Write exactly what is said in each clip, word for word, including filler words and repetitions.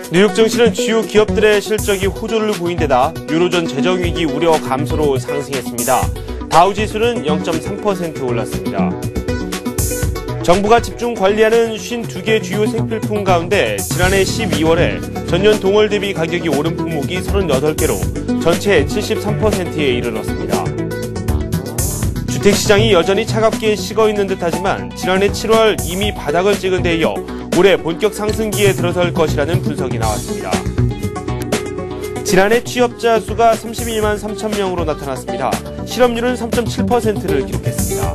뉴욕 증시는 주요 기업들의 실적이 호조를 보인 데다 유로존 재정위기 우려 감소로 상승했습니다. 다우지수는 영 점 삼 퍼센트 올랐습니다. 정부가 집중 관리하는 오십이 개 주요 생필품 가운데 지난해 십이월에 전년 동월 대비 가격이 오른 품목이 서른여덟 개로 전체의 칠십삼 퍼센트에 이르렀습니다. 주택시장이 여전히 차갑게 식어있는 듯하지만 지난해 칠월 이미 바닥을 찍은 데 이어 올해 본격 상승기에 들어설 것이라는 분석이 나왔습니다. 지난해 취업자 수가 삼십일만 삼천 명으로 나타났습니다. 실업률은 삼 점 칠 퍼센트를 기록했습니다.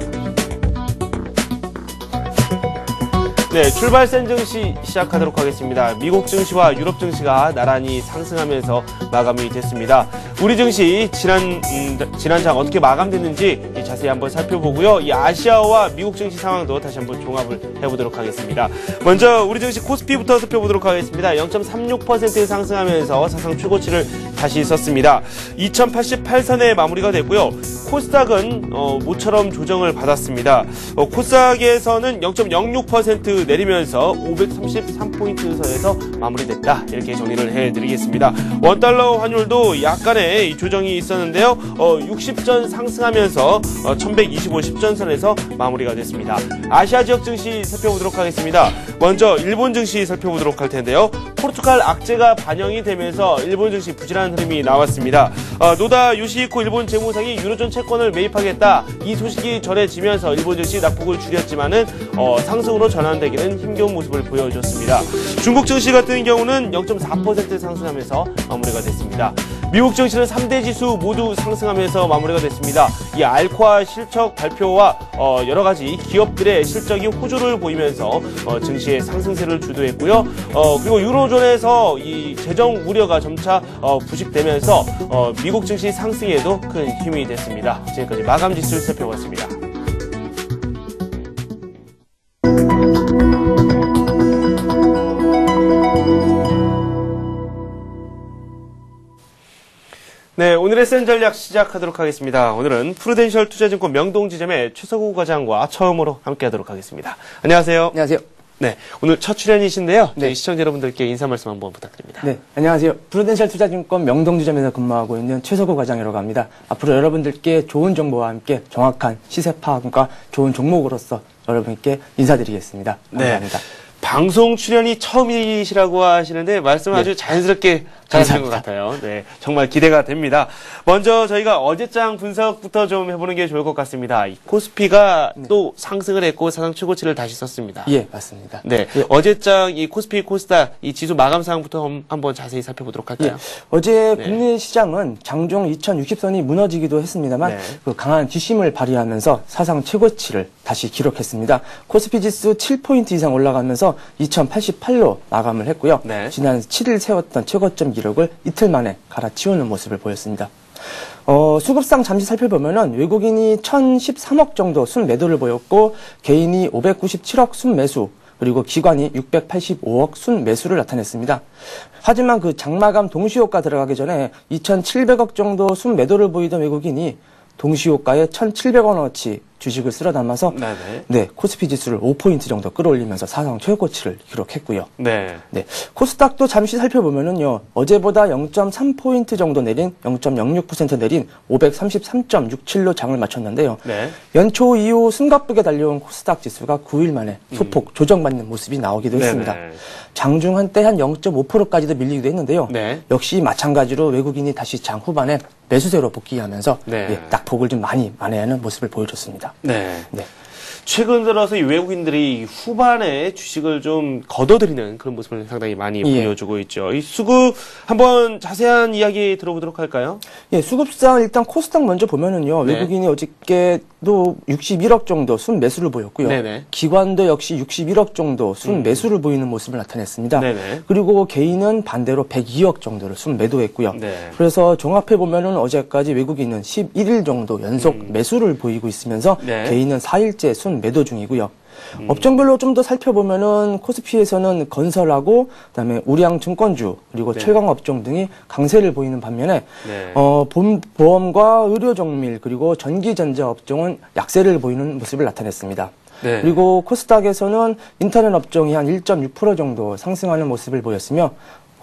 네, 출발 센 증시 시작하도록 하겠습니다. 미국 증시와 유럽 증시가 나란히 상승하면서 마감이 됐습니다. 우리 증시 지난 음, 지난장 어떻게 마감됐는지 자세히 한번 살펴보고요. 이 아시아와 미국 증시 상황도 다시 한번 종합을 해보도록 하겠습니다. 먼저 우리 증시 코스피부터 살펴보도록 하겠습니다. 영 점 삼육 퍼센트 상승하면서 사상 최고치를 다시 썼습니다. 이천팔십팔 선에 마무리가 됐고요. 코스닥은 어, 모처럼 조정을 받았습니다. 어, 코스닥에서는 영 점 영육 퍼센트 내리면서 오백삼십삼 포인트 선에서 마무리됐다. 이렇게 정리를 해드리겠습니다. 원달러 환율도 약간의 조정이 있었는데요. 어, 육십 전 상승하면서 어, 천백이십오 십전선에서 마무리가 됐습니다. 아시아 지역 증시 살펴보도록 하겠습니다. 먼저 일본 증시 살펴보도록 할 텐데요. 포르투갈 악재가 반영이 되면서 일본 증시 부진한 흐름이 나왔습니다. 어, 노다 요시히코 일본 재무상이 유로존 채권을 매입하겠다. 이 소식이 전해지면서 일본 증시 낙폭을 줄였지만은 어, 상승으로 전환되기는 힘겨운 모습을 보여줬습니다. 중국 증시 같은 경우는 영 점 사 퍼센트 상승하면서 마무리가 됐습니다. 미국 증시는 삼 대 지수 모두 상승하면서 마무리가 됐습니다. 이 알코아 실적 발표와 어, 여러 가지 기업들의 실적이 호조를 보이면서 어, 증시의 상승세를 주도했고요. 어, 그리고 유로존에서 이 재정 우려가 점차 어, 부식되면서 어, 미국 증시 상승에도 큰 힘이 됐습니다. 지금까지 마감 지수를 살펴봤습니다. 네, 오늘의 센 전략 시작하도록 하겠습니다. 오늘은 프루덴셜 투자증권 명동지점의 최석우 과장과 처음으로 함께하도록 하겠습니다. 안녕하세요. 안녕하세요. 네, 오늘 첫 출연이신데요. 네. 저희 시청자 여러분들께 인사 말씀 한번 부탁드립니다. 네, 안녕하세요. 프루덴셜 투자증권 명동지점에서 근무하고 있는 최석우 과장이라고 합니다. 앞으로 여러분들께 좋은 정보와 함께 정확한 시세 파악과 좋은 종목으로서 여러분께 인사드리겠습니다. 감사합니다. 네. 방송 출연이 처음이시라고 하시는데 말씀을 네. 아주 자연스럽게 잘하신 것 같아요. 네, 정말 기대가 됩니다. 먼저 저희가 어제장 분석부터 좀 해보는 게 좋을 것 같습니다. 이 코스피가 네. 또 상승을 했고 사상 최고치를 다시 썼습니다. 예, 맞습니다. 네, 예. 어제장 이 코스피, 코스닥 이 지수 마감 사항부터 한번 자세히 살펴보도록 할까요? 예. 어제 네. 국내 시장은 장중 이천육십 선이 무너지기도 했습니다만 네. 그 강한 뒷심을 발휘하면서 사상 최고치를 다시 기록했습니다. 코스피 지수 칠 포인트 이상 올라가면서 이천팔십팔로 마감을 했고요. 네. 지난 칠 일 세웠던 최고점 기록을 이틀 만에 갈아치우는 모습을 보였습니다. 어, 수급상 잠시 살펴보면은 외국인이 천십삼억 정도 순매도를 보였고 개인이 오백구십칠억 순매수 그리고 기관이 육백팔십오억 순매수를 나타냈습니다. 하지만 그 장마감 동시효과 들어가기 전에 이천칠백억 정도 순매도를 보이던 외국인이 동시효과에 천칠백 원어치 주식을 쓸어 담아서 네네. 네, 코스피 지수를 오 포인트 정도 끌어올리면서 사상 최고치를 기록했고요. 네. 네. 코스닥도 잠시 살펴보면은요. 어제보다 영 점 삼 포인트 정도 내린 영 점 영육 퍼센트 내린 오백삼십삼 점 육칠로 장을 마쳤는데요. 네. 연초 이후 숨가쁘게 달려온 코스닥 지수가 구 일 만에 소폭 음. 조정받는 모습이 나오기도 네네. 했습니다. 장중 한때 한 영 점 오 퍼센트까지도 밀리기도 했는데요. 네. 역시 마찬가지로 외국인이 다시 장 후반에 매수세로 복귀하면서 네. 예, 낙폭을 좀 많이 만회하는 모습을 보여줬습니다. 네. 네. 최근 들어서 이 외국인들이 후반에 주식을 좀 걷어들이는 그런 모습을 상당히 많이 예. 보여주고 있죠. 이 수급 한번 자세한 이야기 들어보도록 할까요? 예, 수급상 일단 코스닥 먼저 보면은요. 네. 외국인이 어저께도 육십일억 정도 순매수를 보였고요. 네네. 기관도 역시 육십일억 정도 순매수를 음. 보이는 모습을 나타냈습니다. 네네. 그리고 개인은 반대로 백이억 정도를 순매도했고요. 네. 그래서 종합해 보면은 어제까지 외국인은 십일 일 정도 연속 음. 매수를 보이고 있으면서 네. 개인은 사 일째 순 매도 중이고요. 음. 업종별로 좀 더 살펴보면은 코스피에서는 건설하고 그다음에 우량 증권주 그리고 네. 철강 업종 등이 강세를 보이는 반면에 네. 어, 본, 보험과 의료정밀 그리고 전기전자 업종은 약세를 보이는 모습을 나타냈습니다. 네. 그리고 코스닥에서는 인터넷 업종이 한 일 점 육 퍼센트 정도 상승하는 모습을 보였으며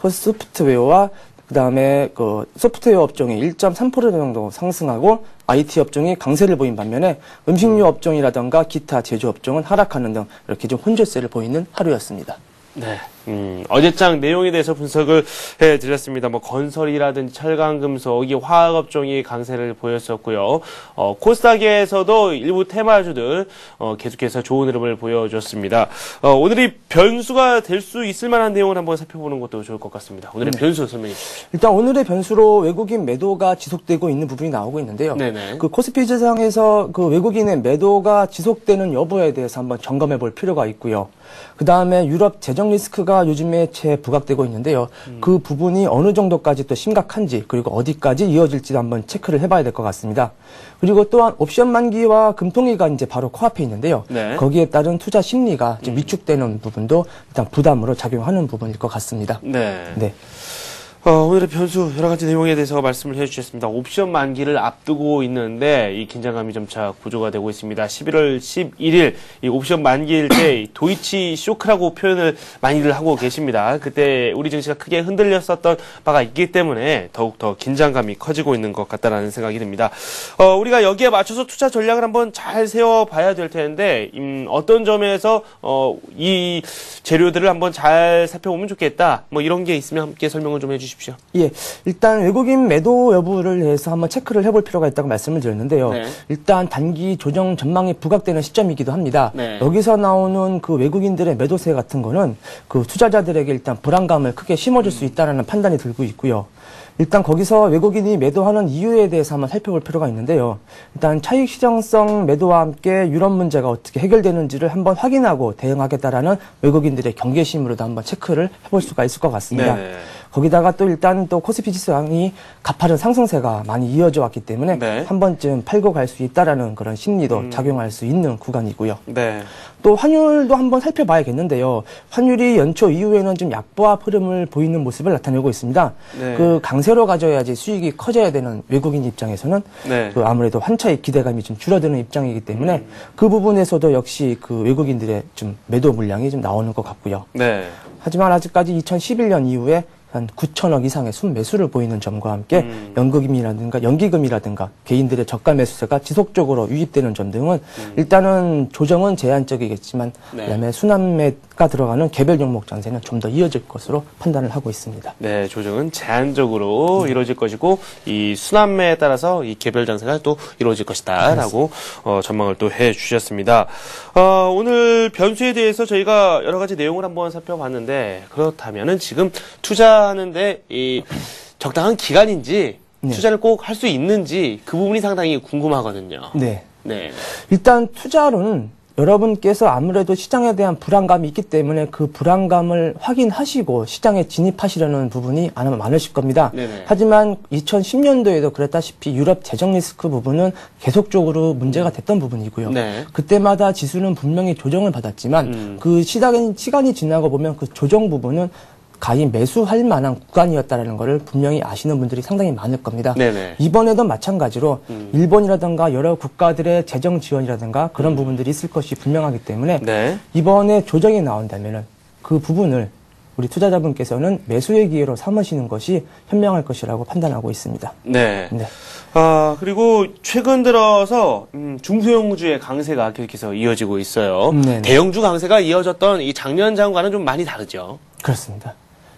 소프트웨어와 그다음에 그 소프트웨어 업종이 일 점 삼 퍼센트 정도 상승하고 아이티 업종이 강세를 보인 반면에 음식료 업종이라든가 기타 제조 업종은 하락하는 등 이렇게 좀 혼조세를 보이는 하루였습니다. 네. 음, 어제장 내용에 대해서 분석을 해드렸습니다. 뭐, 건설이라든지 철강금속, 이 화학업종이 강세를 보였었고요. 어, 코스닥에서도 일부 테마주들, 어, 계속해서 좋은 흐름을 보여줬습니다. 어, 오늘이 변수가 될 수 있을 만한 내용을 한번 살펴보는 것도 좋을 것 같습니다. 오늘의 네. 변수 설명해 주십시오. 일단 오늘의 변수로 외국인 매도가 지속되고 있는 부분이 나오고 있는데요. 네네. 그 코스피 지상에서 그 외국인의 매도가 지속되는 여부에 대해서 한번 점검해 볼 필요가 있고요. 그 다음에 유럽 재정 리스크가 요즘에 재 부각되고 있는데요. 음. 그 부분이 어느 정도까지 또 심각한지 그리고 어디까지 이어질지도 한번 체크를 해봐야 될 것 같습니다. 그리고 또한 옵션 만기와 금통위가 이제 바로 코앞에 있는데요. 네. 거기에 따른 투자 심리가 좀 위축되는 부분도 일단 부담으로 작용하는 부분일 것 같습니다. 네. 네. 어, 오늘의 변수 여러 가지 내용에 대해서 말씀을 해주셨습니다. 옵션 만기를 앞두고 있는데 이 긴장감이 점차 구조가 되고 있습니다. 십일월 십일일 이 옵션 만기일 때 도이치 쇼크라고 표현을 많이들 하고 계십니다. 그때 우리 증시가 크게 흔들렸었던 바가 있기 때문에 더욱더 긴장감이 커지고 있는 것 같다라는 생각이 듭니다. 어, 우리가 여기에 맞춰서 투자 전략을 한번 잘 세워봐야 될 텐데 음, 어떤 점에서 어, 이 재료들을 한번 잘 살펴보면 좋겠다. 뭐 이런 게 있으면 함께 설명을 좀 해주십시오. 예, 일단 외국인 매도 여부를 해서 한번 체크를 해볼 필요가 있다고 말씀을 드렸는데요. 네. 일단 단기 조정 전망이 부각되는 시점이기도 합니다. 네. 여기서 나오는 그 외국인들의 매도세 같은 거는 그 투자자들에게 일단 불안감을 크게 심어줄 음. 수 있다는 판단이 들고 있고요. 일단 거기서 외국인이 매도하는 이유에 대해서 한번 살펴볼 필요가 있는데요. 일단 차익 시장성 매도와 함께 유럽 문제가 어떻게 해결되는지를 한번 확인하고 대응하겠다라는 외국인들의 경계심으로도 한번 체크를 해볼 수가 있을 것 같습니다. 네. 거기다가 또 일단 또 코스피 지수상이 가파른 상승세가 많이 이어져 왔기 때문에 네. 한 번쯤 팔고 갈 수 있다라는 그런 심리도 음. 작용할 수 있는 구간이고요. 네. 또 환율도 한번 살펴봐야겠는데요. 환율이 연초 이후에는 좀 약보합 흐름을 보이는 모습을 나타내고 있습니다. 네. 그 강세로 가져야지 수익이 커져야 되는 외국인 입장에서는 네. 그 아무래도 환차익 기대감이 좀 줄어드는 입장이기 때문에 음. 그 부분에서도 역시 그 외국인들의 좀 매도 물량이 좀 나오는 것 같고요. 네. 하지만 아직까지 이천십일년 이후에 한 구천억 이상의 순매수를 보이는 점과 함께 음. 연금이라든가 연기금이라든가 개인들의 저가 매수세가 지속적으로 유입되는 점 등은 음. 일단은 조정은 제한적이겠지만 네. 그다음에 순환매가 들어가는 개별 종목 장세는 좀 더 이어질 것으로 판단을 하고 있습니다. 네, 조정은 제한적으로 음. 이루어질 것이고 이 순환매에 따라서 이 개별 장세가 또 이루어질 것이다라고 어, 전망을 또 해주셨습니다. 어, 오늘 변수에 대해서 저희가 여러 가지 내용을 한번 살펴봤는데 그렇다면은 지금 투자 하는데 이 적당한 기간인지 네. 투자를 꼭 할 수 있는지 그 부분이 상당히 궁금하거든요. 네. 네. 일단 투자로는 여러분께서 아무래도 시장에 대한 불안감이 있기 때문에 그 불안감을 확인하시고 시장에 진입하시려는 부분이 아마 많으실 겁니다. 네네. 하지만 이천십년도에도 그랬다시피 유럽 재정 리스크 부분은 계속적으로 문제가 됐던 부분이고요. 네. 그때마다 지수는 분명히 조정을 받았지만 음. 그 시장이, 시간이 지나고 보면 그 조정 부분은 가히 매수할 만한 구간이었다는 것을 분명히 아시는 분들이 상당히 많을 겁니다. 네네. 이번에도 마찬가지로 음. 일본이라든가 여러 국가들의 재정 지원이라든가 그런 음. 부분들이 있을 것이 분명하기 때문에 네. 이번에 조정이 나온다면 그 부분을 우리 투자자분께서는 매수의 기회로 삼으시는 것이 현명할 것이라고 판단하고 있습니다. 네. 네. 아, 그리고 최근 들어서 음, 중소형주의 강세가 계속해서 이어지고 있어요. 네네. 대형주 강세가 이어졌던 이 작년 장과는 좀 많이 다르죠. 그렇습니다.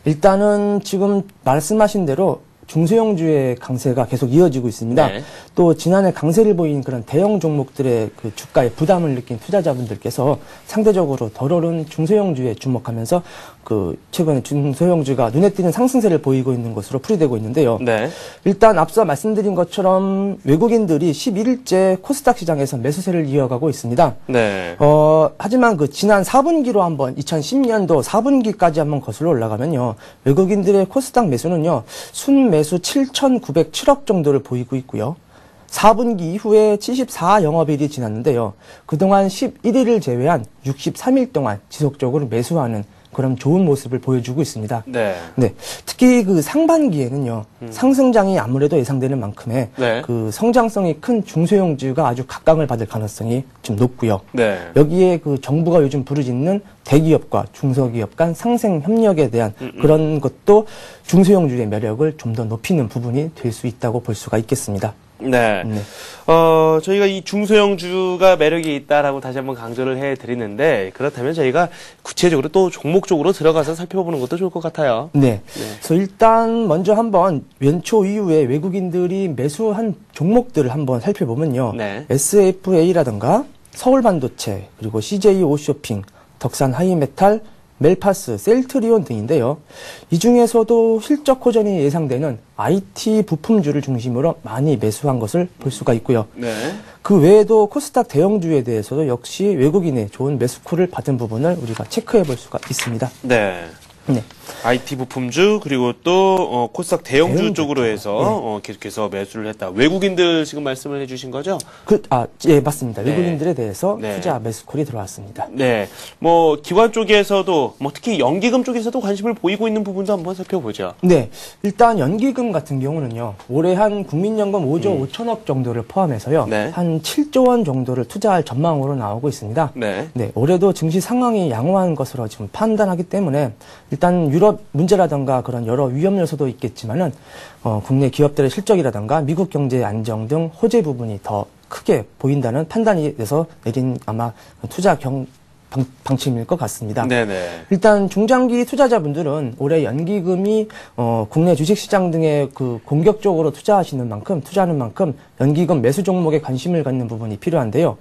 일단은 지금 말씀하신 대로 중소형주의 강세가 계속 이어지고 있습니다. 네. 또 지난해 강세를 보인 그런 대형 종목들의 그 주가에 부담을 느낀 투자자분들께서 상대적으로 덜 오른 중소형주에 주목하면서 그 최근에 중소형주가 눈에 띄는 상승세를 보이고 있는 것으로 풀이되고 있는데요. 네. 일단 앞서 말씀드린 것처럼 외국인들이 십일일째 코스닥 시장에서 매수세를 이어가고 있습니다. 네. 어, 하지만 그 지난 사분기로 한번 이천십년도 사분기까지 한번 거슬러 올라가면요. 외국인들의 코스닥 매수는요. 순매수 칠천구백칠억 정도를 보이고 있고요. 사분기 이후에 칠십사 영업일이 지났는데요. 그동안 십일일을 제외한 육십삼일 동안 지속적으로 매수하는 그런 좋은 모습을 보여주고 있습니다. 네. 네. 특히 그 상반기에는요, 음. 상승장이 아무래도 예상되는 만큼의 네. 그 성장성이 큰 중소형주가 아주 각광을 받을 가능성이 좀 높고요. 네. 여기에 그 정부가 요즘 부르짖는 대기업과 중소기업 간 상생 협력에 대한 음음. 그런 것도 중소형주의 매력을 좀 더 높이는 부분이 될 수 있다고 볼 수가 있겠습니다. 네. 네. 어, 저희가 이 중소형주가 매력이 있다라고 다시 한번 강조를 해 드리는데, 그렇다면 저희가 구체적으로 또 종목적으로 들어가서 살펴보는 것도 좋을 것 같아요. 네. 네. 그래서 일단 먼저 한번 연초 이후에 외국인들이 매수한 종목들을 한번 살펴보면요. 네. 에스에프에이라든가 서울반도체, 그리고 씨제이 오쇼핑, 덕산 하이메탈, 멜파스, 셀트리온 등인데요. 이 중에서도 실적 호전이 예상되는 아이티 부품주를 중심으로 많이 매수한 것을 볼 수가 있고요. 네. 그 외에도 코스닥 대형주에 대해서도 역시 외국인의 좋은 매수콜을 받은 부분을 우리가 체크해 볼 수가 있습니다. 네. 네. 아이티 부품주 그리고 또 어, 코스닥 대형주, 대형주 쪽으로 해서 네. 어, 계속해서 매수를 했다. 외국인들 지금 말씀을 해주신 거죠? 그, 아, 예, 맞습니다. 네. 외국인들에 대해서 네. 투자 매수콜이 들어왔습니다. 네. 뭐 기관 쪽에서도 뭐 특히 연기금 쪽에서도 관심을 보이고 있는 부분도 한번 살펴보죠. 네. 일단 연기금 같은 경우는요. 올해 한 국민연금 오조 음. 오천억 정도를 포함해서요. 네. 한 칠조 원 정도를 투자할 전망으로 나오고 있습니다. 네. 네. 올해도 증시 상황이 양호한 것으로 지금 판단하기 때문에 일단 유럽 문제라든가 그런 여러 위험 요소도 있겠지만은 어, 국내 기업들의 실적이라든가 미국 경제 안정 등 호재 부분이 더 크게 보인다는 판단이 돼서 내린 아마 투자 경 방, 방침일 것 같습니다. 네네. 일단 중장기 투자자분들은 올해 연기금이 어, 국내 주식시장 등에 그 공격적으로 투자하시는 만큼 투자하는 만큼 연기금 매수 종목에 관심을 갖는 부분이 필요한데요.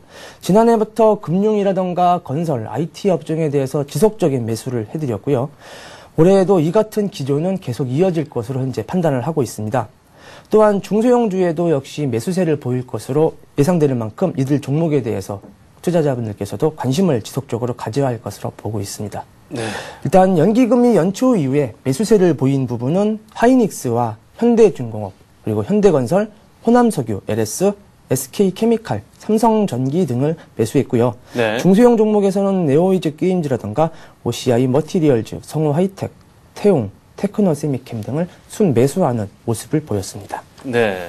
지난해부터 금융이라든가 건설, 아이티 업종에 대해서 지속적인 매수를 해드렸고요. 올해에도 이 같은 기조는 계속 이어질 것으로 현재 판단을 하고 있습니다. 또한 중소형주에도 역시 매수세를 보일 것으로 예상되는 만큼 이들 종목에 대해서 투자자분들께서도 관심을 지속적으로 가져야 할 것으로 보고 있습니다. 네. 일단 연기금이 연초 이후에 매수세를 보인 부분은 하이닉스와 현대중공업, 그리고 현대건설, 호남석유, 엘에스, 에스케이케미칼, 삼성전기 등을 매수했고요. 네. 중소형 종목에서는 네오이즈 게임즈라든가 오씨아이 머티리얼즈, 성우하이텍, 태용, 테크노세미캠 등을 순매수하는 모습을 보였습니다. 네.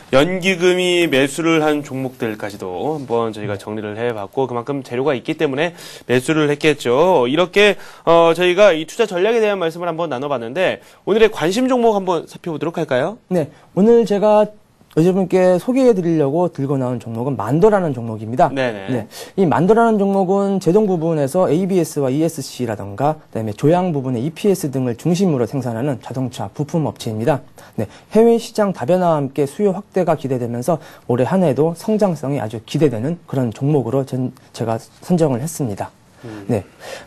연기금이 매수를 한 종목들까지도 한번 저희가 정리를 해봤고, 그만큼 재료가 있기 때문에 매수를 했겠죠. 이렇게 어, 저희가 이 투자 전략에 대한 말씀을 한번 나눠봤는데, 오늘의 관심 종목 한번 살펴보도록 할까요? 네, 오늘 제가 여러분께 소개해드리려고 들고 나온 종목은 만도라는 종목입니다. 네네. 네. 이 만도라는 종목은 제동 부분에서 에이비에스와 이에스씨라던가 그다음에 조향 부분의 이피에스 등을 중심으로 생산하는 자동차 부품 업체입니다. 네. 해외 시장 다변화와 함께 수요 확대가 기대되면서 올해 한 해도 성장성이 아주 기대되는 그런 종목으로 전, 제가 선정을 했습니다. 음. 네.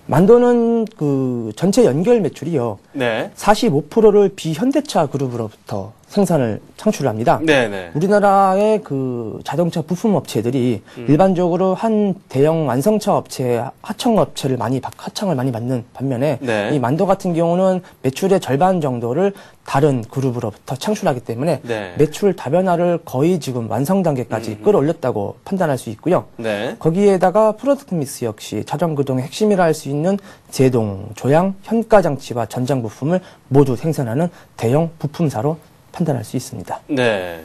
만도는 그 전체 연결 매출이요. 네. 사십오 퍼센트를 비현대차 그룹으로부터 생산을 창출합니다. 네네. 우리나라의 그 자동차 부품 업체들이 음. 일반적으로 한 대형 완성차 업체, 하청 업체를 많이 하청을 많이 받는 반면에 네. 이 만도 같은 경우는 매출의 절반 정도를 다른 그룹으로부터 창출하기 때문에 네. 매출 다변화를 거의 지금 완성 단계까지 음. 끌어올렸다고 판단할 수 있고요. 네. 거기에다가 프로덕트 믹스 역시 자전거동의 핵심이라 할 수 있는 제동, 조향, 현가장치와 전장 부품을 모두 생산하는 대형 부품사로 판단할 수 있습니다. 네.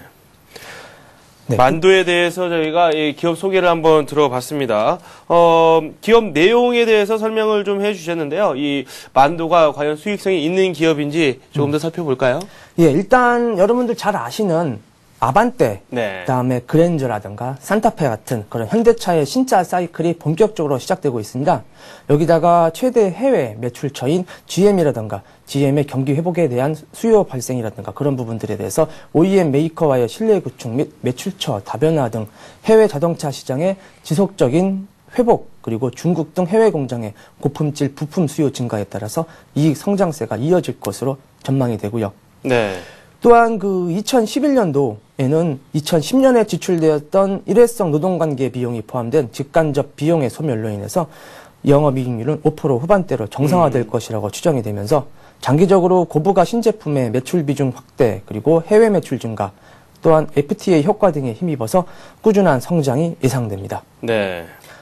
네. 만도에 대해서 저희가 이 기업 소개를 한번 들어봤습니다. 어, 기업 내용에 대해서 설명을 좀 해주셨는데요. 이 만도가 과연 수익성이 있는 기업인지 조금 더 음. 살펴볼까요? 예, 일단 여러분들 잘 아시는 아반떼, 네. 그다음에 그랜저라든가 산타페 같은 그런 현대차의 신차 사이클이 본격적으로 시작되고 있습니다. 여기다가 최대 해외 매출처인 지엠이라든가 지엠의 경기 회복에 대한 수요 발생이라든가 그런 부분들에 대해서 오이엠 메이커와의 신뢰 구축 및 매출처 다변화 등 해외 자동차 시장의 지속적인 회복, 그리고 중국 등 해외 공장의 고품질 부품 수요 증가에 따라서 이익 성장세가 이어질 것으로 전망이 되고요. 네. 또한 그 이천십일 년도에는 이천십 년에 지출되었던 일회성 노동관계 비용이 포함된 직간접 비용의 소멸로 인해서 영업이익률은 오 퍼센트 후반대로 정상화될 음. 것이라고 추정이 되면서 장기적으로 고부가 신제품의 매출 비중 확대, 그리고 해외 매출 증가, 또한 에프티에이 효과 등에 힘입어서 꾸준한 성장이 예상됩니다. 네.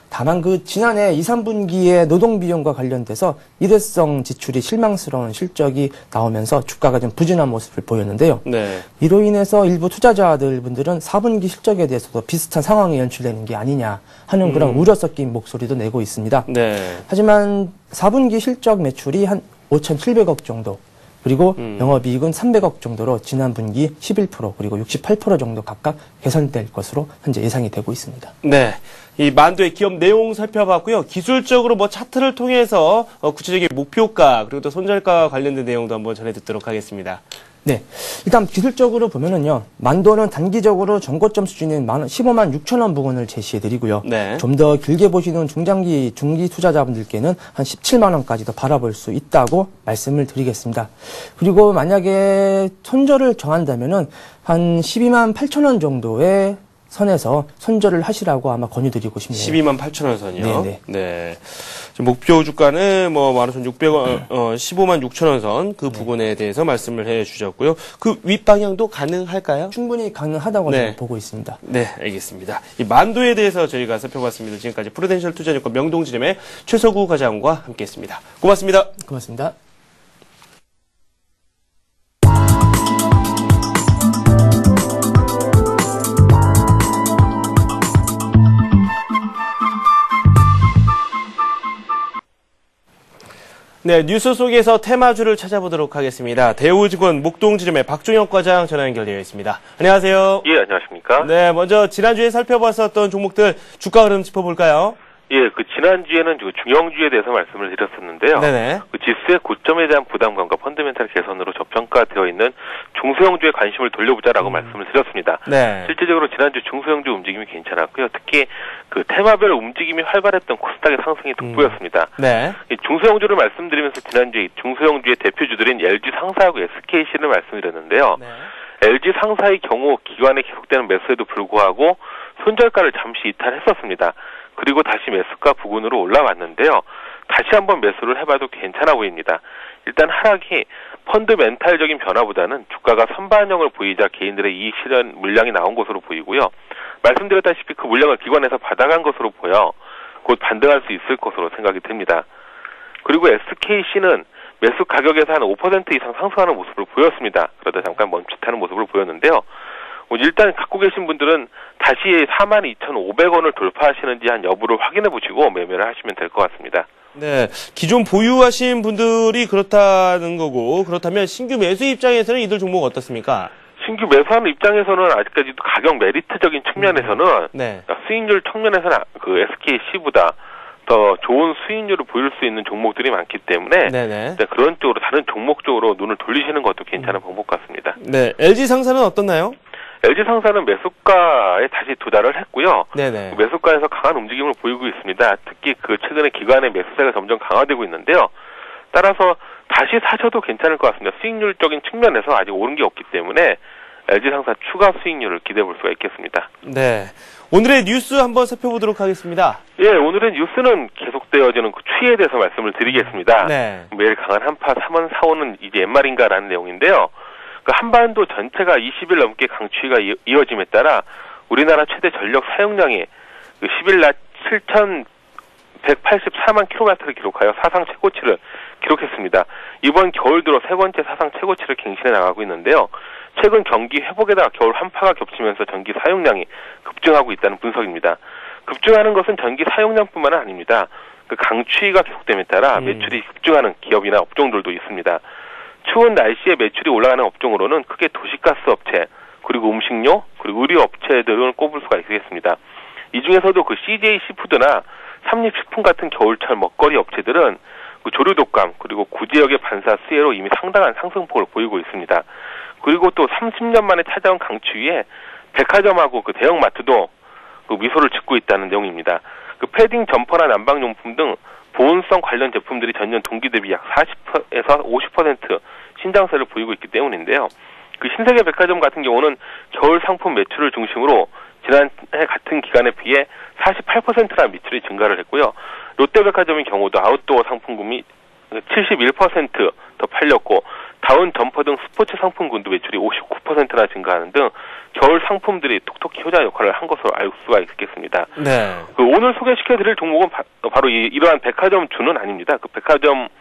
다만 그 지난해 이, 삼 분기에 노동 비용과 관련돼서 일회성 지출이 실망스러운 실적이 나오면서 주가가 좀 부진한 모습을 보였는데요. 네. 이로 인해서 일부 투자자들 분들은 사 분기 실적에 대해서도 비슷한 상황이 연출되는 게 아니냐 하는 그런 음. 우려 섞인 목소리도 내고 있습니다. 네. 하지만 사 분기 실적 매출이 한 오천칠백억 정도, 그리고 음. 영업이익은 삼백억 정도로 지난 분기 십일 퍼센트 그리고 육십팔 퍼센트 정도 각각 개선될 것으로 현재 예상이 되고 있습니다. 네, 이 만도의 기업 내용 살펴봤고요. 기술적으로 뭐 차트를 통해서 어, 구체적인 목표가 그리고 또 손절가와 관련된 내용도 한번 전해 듣도록 하겠습니다. 네, 일단 기술적으로 보면은요, 만도는 단기적으로 전고점 수준인 십오만 육천 원 부근을 제시해드리고요. 네. 좀 더 길게 보시는 중장기, 중기 투자자분들께는 한 십칠만 원까지도 바라볼 수 있다고 말씀을 드리겠습니다. 그리고 만약에 손절을 정한다면은 한 십이만 팔천 원 정도의 선에서 손절을 하시라고 아마 권유드리고 싶네요. 십이만 팔천 원 선이요? 네네. 네. 목표 주가는 뭐 만 오천육백 원, 어, 십오만 육천 원 선 그 부분에 대해서 말씀을 해 주셨고요. 그 윗방향도 가능할까요? 충분히 가능하다고 네. 보고 있습니다. 네, 알겠습니다. 이 만도에 대해서 저희가 살펴봤습니다. 지금까지 프루덴셜 투자증권 명동지점의 최서구 과장과 함께했습니다. 고맙습니다. 고맙습니다. 네, 뉴스 속에서 테마주를 찾아보도록 하겠습니다. 대우증권 목동지점의 박종혁 과장 전화 연결되어 있습니다. 안녕하세요. 예, 안녕하십니까. 네, 먼저 지난주에 살펴봤었던 종목들 주가 흐름 짚어볼까요? 예, 그 지난주에는 그 중형주에 대해서 말씀을 드렸었는데요. 네네. 그 지수의 고점에 대한 부담감과 펀더멘탈 개선으로 저평가되어 있는 중소형주에 관심을 돌려보자라고 음. 말씀을 드렸습니다. 네. 실질적으로 지난주 중소형주 움직임이 괜찮았고요. 특히 그 테마별 움직임이 활발했던 코스닥의 상승이 돋보였습니다. 음. 네. 이 중소형주를 말씀드리면서 지난주에 중소형주의 대표주들인 엘지 상사하고 에스케이씨를 말씀드렸는데요. 네. 엘지 상사의 경우 기관에 계속되는 매수에도 불구하고 손절가를 잠시 이탈했었습니다. 그리고 다시 매수가 부근으로 올라왔는데요. 다시 한번 매수를 해봐도 괜찮아 보입니다. 일단 하락이 펀드멘탈적인 변화보다는 주가가 선반영을 보이자 개인들의 이익 실현 물량이 나온 것으로 보이고요. 말씀드렸다시피 그 물량을 기관에서 받아간 것으로 보여 곧 반등할 수 있을 것으로 생각이 듭니다. 그리고 에스케이씨는 매수 가격에서 한 오 퍼센트 이상 상승하는 모습을 보였습니다. 그러다 잠깐 멈칫하는 모습을 보였는데요. 일단 갖고 계신 분들은 다시 사만 이천오백 원을 돌파하시는지 한 여부를 확인해 보시고 매매를 하시면 될 것 같습니다. 네, 기존 보유하신 분들이 그렇다는 거고, 그렇다면 신규 매수 입장에서는 이들 종목 어떻습니까? 신규 매수하는 입장에서는 아직까지도 가격 메리트적인 측면에서는 음. 네. 수익률 측면에서는 그 에스케이씨보다 더 좋은 수익률을 보일 수 있는 종목들이 많기 때문에 네, 그런 쪽으로 다른 종목 쪽으로 눈을 돌리시는 것도 괜찮은 방법 같습니다. 네, 엘지 상사는 어떻나요? 엘지 상사는 매수가에 다시 도달을 했고요. 네네. 매수가에서 강한 움직임을 보이고 있습니다. 특히 그 최근에 기관의 매수세가 점점 강화되고 있는데요. 따라서 다시 사셔도 괜찮을 것 같습니다. 수익률적인 측면에서 아직 오른 게 없기 때문에 엘지 상사 추가 수익률을 기대해 볼 수가 있겠습니다. 네. 오늘의 뉴스 한번 살펴보도록 하겠습니다. 예, 오늘의 뉴스는 계속되어지는 그 추이에 대해서 말씀을 드리겠습니다. 네. 매일 강한 한파 삼 원, 사 원은 이제 옛말인가라는 내용인데요. 그 한반도 전체가 이십 일 넘게 강추위가 이어짐에 따라 우리나라 최대 전력 사용량이 그 십 일 낮 칠천백팔십사만 킬로와트를 기록하여 사상 최고치를 기록했습니다. 이번 겨울 들어 세 번째 사상 최고치를 갱신해 나가고 있는데요. 최근 경기 회복에다가 겨울 한파가 겹치면서 전기 사용량이 급증하고 있다는 분석입니다. 급증하는 것은 전기 사용량뿐만 아닙니다. 그 강추위가 계속됨에 따라 매출이 급증하는 기업이나 업종들도 있습니다. 추운 날씨에 매출이 올라가는 업종으로는 크게 도시가스 업체, 그리고 음식료, 그리고 의류 업체들을 꼽을 수가 있겠습니다. 이 중에서도 그 씨제이 시푸드나 삼립식품 같은 겨울철 먹거리 업체들은 그 조류 독감, 그리고 구제역의 반사 수혜로 이미 상당한 상승폭을 보이고 있습니다. 그리고 또 삼십 년 만에 찾아온 강추위에 백화점하고 그 대형마트도 그 미소를 짓고 있다는 내용입니다. 그 패딩 점퍼나 난방용품 등 보온성 관련 제품들이 전년 동기 대비 약 사십에서 오십 퍼센트 신장세를 보이고 있기 때문인데요. 그 신세계 백화점 같은 경우는 겨울 상품 매출을 중심으로 지난해 같은 기간에 비해 사십팔 퍼센트나 매출이 증가를 했고요. 롯데백화점의 경우도 아웃도어 상품군이 칠십일 퍼센트 더 팔렸고 다운 점퍼 등 스포츠 상품군도 매출이 오십구 퍼센트나 증가하는 등 겨울 상품들이 톡톡히 효자 역할을 한 것으로 알 수가 있겠습니다. 네. 그 오늘 소개시켜드릴 종목은 바, 바로 이, 이러한 백화점주는 아닙니다. 그 백화점에서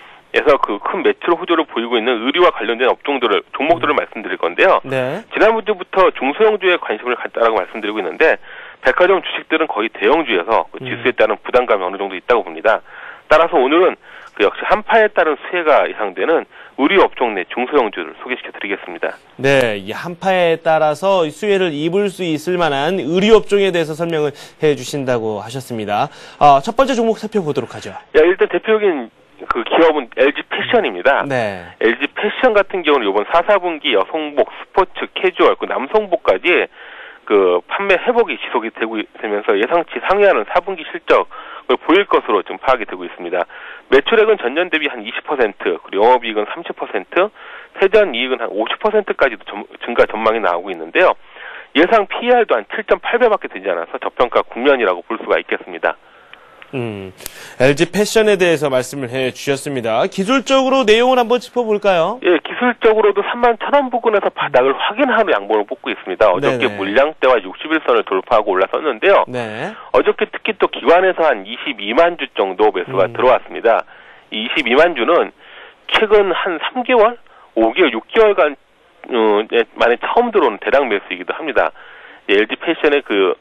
그 큰 매출 호조를 보이고 있는 의류와 관련된 업종들을 종목들을 음. 말씀드릴 건데요. 네. 지난주부터 중소형주에 관심을 갖다라고 말씀드리고 있는데 백화점 주식들은 거의 대형주여서 그 지수에 따른 부담감이 어느 정도 있다고 봅니다. 따라서 오늘은 그 역시 한파에 따른 수혜가 예상되는 의류 업종 내 중소형주를 소개시켜드리겠습니다. 네, 이 한파에 따라서 수혜를 입을 수 있을 만한 의류 업종에 대해서 설명을 해주신다고 하셨습니다. 어, 첫 번째 종목 살펴보도록 하죠. 야, 일단 대표적인 그 기업은 엘지 패션입니다. 네. 엘지 패션 같은 경우는 이번 사, 사분기 여성복, 스포츠, 캐주얼, 그 남성복까지 그 판매 회복이 지속이 되고 되면서 예상치 상회하는 사분기 실적을 보일 것으로 지금 파악이 되고 있습니다. 매출액은 전년 대비 한 이십 퍼센트, 그리고 영업이익은 삼십 퍼센트, 세전 이익은 한 오십 퍼센트까지도 점, 증가 전망이 나오고 있는데요. 예상 피이알도 한 칠 점 팔 배밖에 되지 않아서 저평가 국면이라고 볼 수가 있겠습니다. 음, 엘지 패션에 대해서 말씀을 해 주셨습니다. 기술적으로 내용을 한번 짚어볼까요? 예, 기술적으로도 삼만 천 원 부근에서 바닥을 확인하는 양봉을 뽑고 있습니다. 어저께 네네. 물량대와 육십일 선을 돌파하고 올라섰는데요. 네. 어저께 특히 또 기관에서 한 이십이만 주 정도 매수가 음. 들어왔습니다. 이 이십이만 주는 최근 한 삼 개월, 오 개월, 육 개월간 어, 만에 처음 들어오는 대량 매수이기도 합니다. 엘지 패션의 그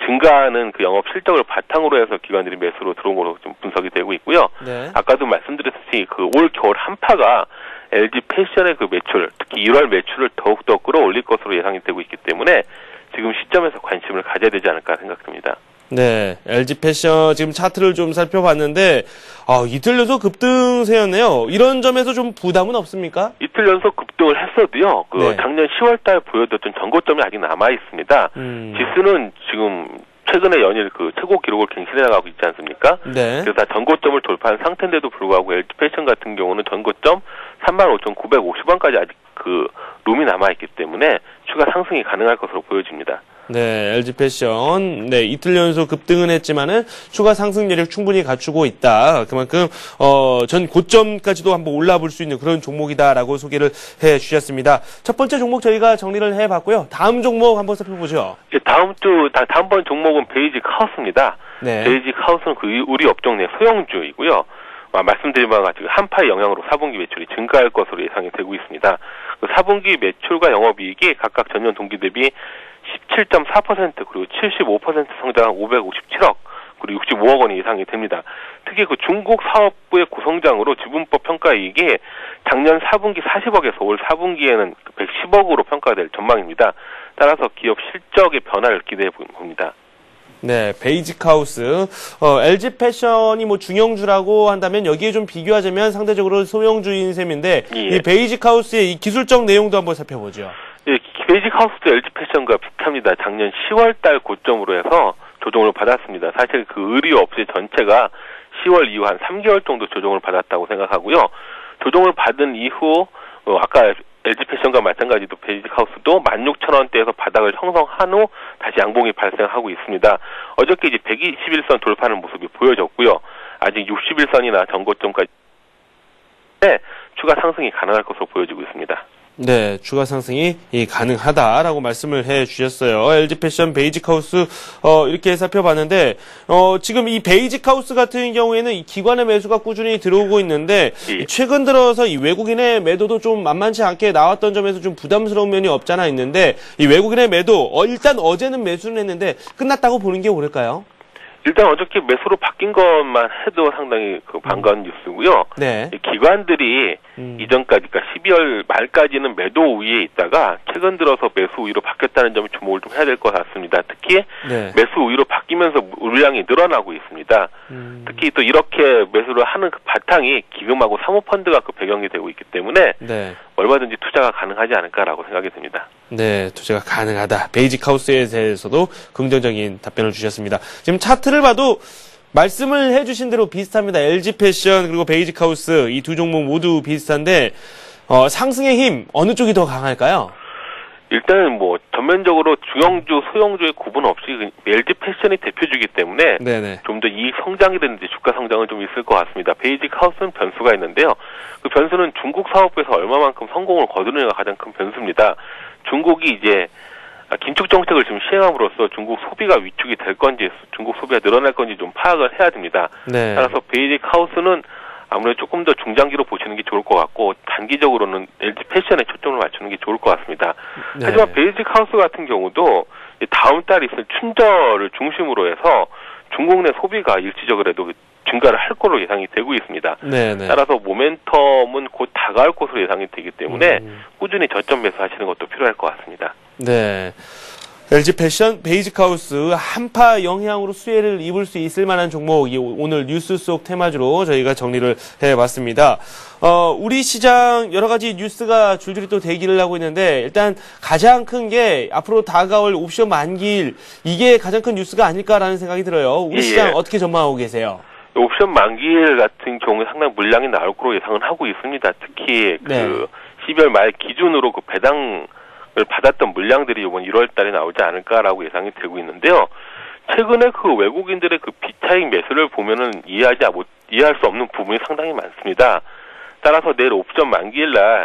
증가하는 그 영업 실적을 바탕으로 해서 기관들이 매수로 들어온 걸로 좀 분석이 되고 있고요. 네. 아까도 말씀드렸듯이 그 올 겨울 한파가 엘지 패션의 그 매출, 특히 일월 매출을 더욱더 끌어올릴 것으로 예상이 되고 있기 때문에 지금 시점에서 관심을 가져야 되지 않을까 생각됩니다. 네, 엘지 패션 지금 차트를 좀 살펴봤는데 아, 이틀 연속 급등세였네요. 이런 점에서 좀 부담은 없습니까? 이틀 연속 급등을 했어도요. 그 네. 작년 시월달 보여줬던 전고점이 아직 남아 있습니다. 음. 지수는 지금 최근에 연일 그 최고 기록을 갱신해 나가고 있지 않습니까? 네. 그래서 다 전고점을 돌파한 상태인데도 불구하고 엘지 패션 같은 경우는 전고점 삼만 오천구백오십 원까지 아직 그 룸이 남아 있기 때문에 추가 상승이 가능할 것으로 보여집니다. 네, 엘지 패션, 네, 이틀 연속 급등은 했지만은 추가 상승 여력 충분히 갖추고 있다. 그만큼, 어, 전 고점까지도 한번 올라볼 수 있는 그런 종목이다라고 소개를 해 주셨습니다. 첫 번째 종목 저희가 정리를 해 봤고요. 다음 종목 한번 살펴보죠. 네, 다음 주, 다음번 종목은 베이직 하우스입니다. 네. 베이직 하우스는 그 우리 업종 내 소형주이고요. 아, 말씀드린 바와 같이 한파의 영향으로 사분기 매출이 증가할 것으로 예상이 되고 있습니다. 그 사분기 매출과 영업이익이 각각 전년 동기 대비 십칠 점 사 퍼센트 그리고 칠십오 퍼센트 성장한 오백오십칠억 그리고 육십오억 원이 예상이 됩니다. 특히 그 중국 사업부의 구성장으로 지분법 평가이익이 작년 사분기 사십억에서 올 사분기에는 백십억으로 평가될 전망입니다. 따라서 기업 실적의 변화를 기대해 봅니다. 네, 베이직 하우스. 어, 엘지 패션이 뭐 중형주라고 한다면 여기에 좀 비교하자면 상대적으로 소형주인 셈인데, 예. 이 베이직 하우스의 이 기술적 내용도 한번 살펴보죠. 예, 베이직 하우스도 엘지 패션과 비슷합니다. 작년 시월 달 고점으로 해서 조정을 받았습니다. 사실 그 의류 업체 전체가 시월 이후 한 삼 개월 정도 조정을 받았다고 생각하고요. 조정을 받은 이후, 어, 아까 엘지 패션과 마찬가지로 베이직 하우스도 만 육천 원대에서 바닥을 형성한 후 다시 양봉이 발생하고 있습니다. 어저께 이제 백이십일 선 돌파하는 모습이 보여졌고요. 아직 육십일 선이나 전고점까지 네, 추가 상승이 가능할 것으로 보여지고 있습니다. 네, 추가 상승이 가능하다라고 말씀을 해 주셨어요. 엘지 패션, 베이직 하우스, 어, 이렇게 살펴봤는데, 어, 지금 이 베이직 하우스 같은 경우에는 이 기관의 매수가 꾸준히 들어오고 있는데, 예. 최근 들어서 이 외국인의 매도도 좀 만만치 않게 나왔던 점에서 좀 부담스러운 면이 없잖아 있는데, 이 외국인의 매도, 어, 일단 어제는 매수를 했는데, 끝났다고 보는 게 옳을까요? 일단 어저께 매수로 바뀐 것만 해도 상당히 그 반가운 음. 뉴스고요. 네. 기관들이 음. 이전까지, 그러니까 십이월 말까지는 매도 우위에 있다가 최근 들어서 매수 우위로 바뀌었다는 점에 주목을 좀 해야 될 것 같습니다. 특히 네. 매수 우위로 바뀌면서 물량이 늘어나고 있습니다. 음. 특히 또 이렇게 매수를 하는 그 바탕이 기금하고 사모펀드가 그 배경이 되고 있기 때문에 네. 얼마든지 투자가 가능하지 않을까라고 생각이 듭니다. 네, 투자가 가능하다. 베이직 하우스에 대해서도 긍정적인 답변을 주셨습니다. 지금 차트를 봐도 말씀을 해주신 대로 비슷합니다. 엘지 패션 그리고 베이직 하우스 이 두 종목 모두 비슷한데 어, 상승의 힘 어느 쪽이 더 강할까요? 일단은 뭐 전면적으로 중형주, 소형주의 구분 없이 엘지 패션이 대표주기 때문에 좀 더 이익 성장이 되는데 주가 성장은 좀 있을 것 같습니다. 베이직 하우스는 변수가 있는데요. 그 변수는 중국 사업부에서 얼마만큼 성공을 거두느냐가 가장 큰 변수입니다. 중국이 이제 긴축 정책을 지금 시행함으로써 중국 소비가 위축이 될 건지 중국 소비가 늘어날 건지 좀 파악을 해야 됩니다. 네. 따라서 베이직 하우스는 아무래도 조금 더 중장기로 보시는 게 좋을 것 같고 단기적으로는 엘지 패션에 초점을 맞추는 게 좋을 것 같습니다. 네. 하지만 베이직 하우스 같은 경우도 다음 달 있을 춘절을 중심으로 해서 중국 내 소비가 일시적으로라도 증가를 할 걸로 예상이 되고 있습니다. 네네. 따라서 모멘텀은 곧 다가올 것으로 예상이 되기 때문에 음. 꾸준히 저점 매수하시는 것도 필요할 것 같습니다. 네. 엘지 패션, 베이직 하우스 한파 영향으로 수혜를 입을 수 있을 만한 종목, 오늘 뉴스 속 테마주로 저희가 정리를 해봤습니다. 어, 우리 시장 여러 가지 뉴스가 줄줄이 또 대기를 하고 있는데 일단 가장 큰 게 앞으로 다가올 옵션 만기일, 이게 가장 큰 뉴스가 아닐까라는 생각이 들어요. 우리 예, 시장 예. 어떻게 전망하고 계세요? 옵션 만기일 같은 경우에 상당히 물량이 나올 거로 예상은 하고 있습니다. 특히 그 네. 십이월 말 기준으로 그 배당 을 받았던 물량들이 이번 일월 달에 나오지 않을까라고 예상이 되고 있는데요. 최근에 그 외국인들의 그 비차익 매수를 보면은 이해하지 못 이해할 수 없는 부분이 상당히 많습니다. 따라서 내일 옵션 만기일 날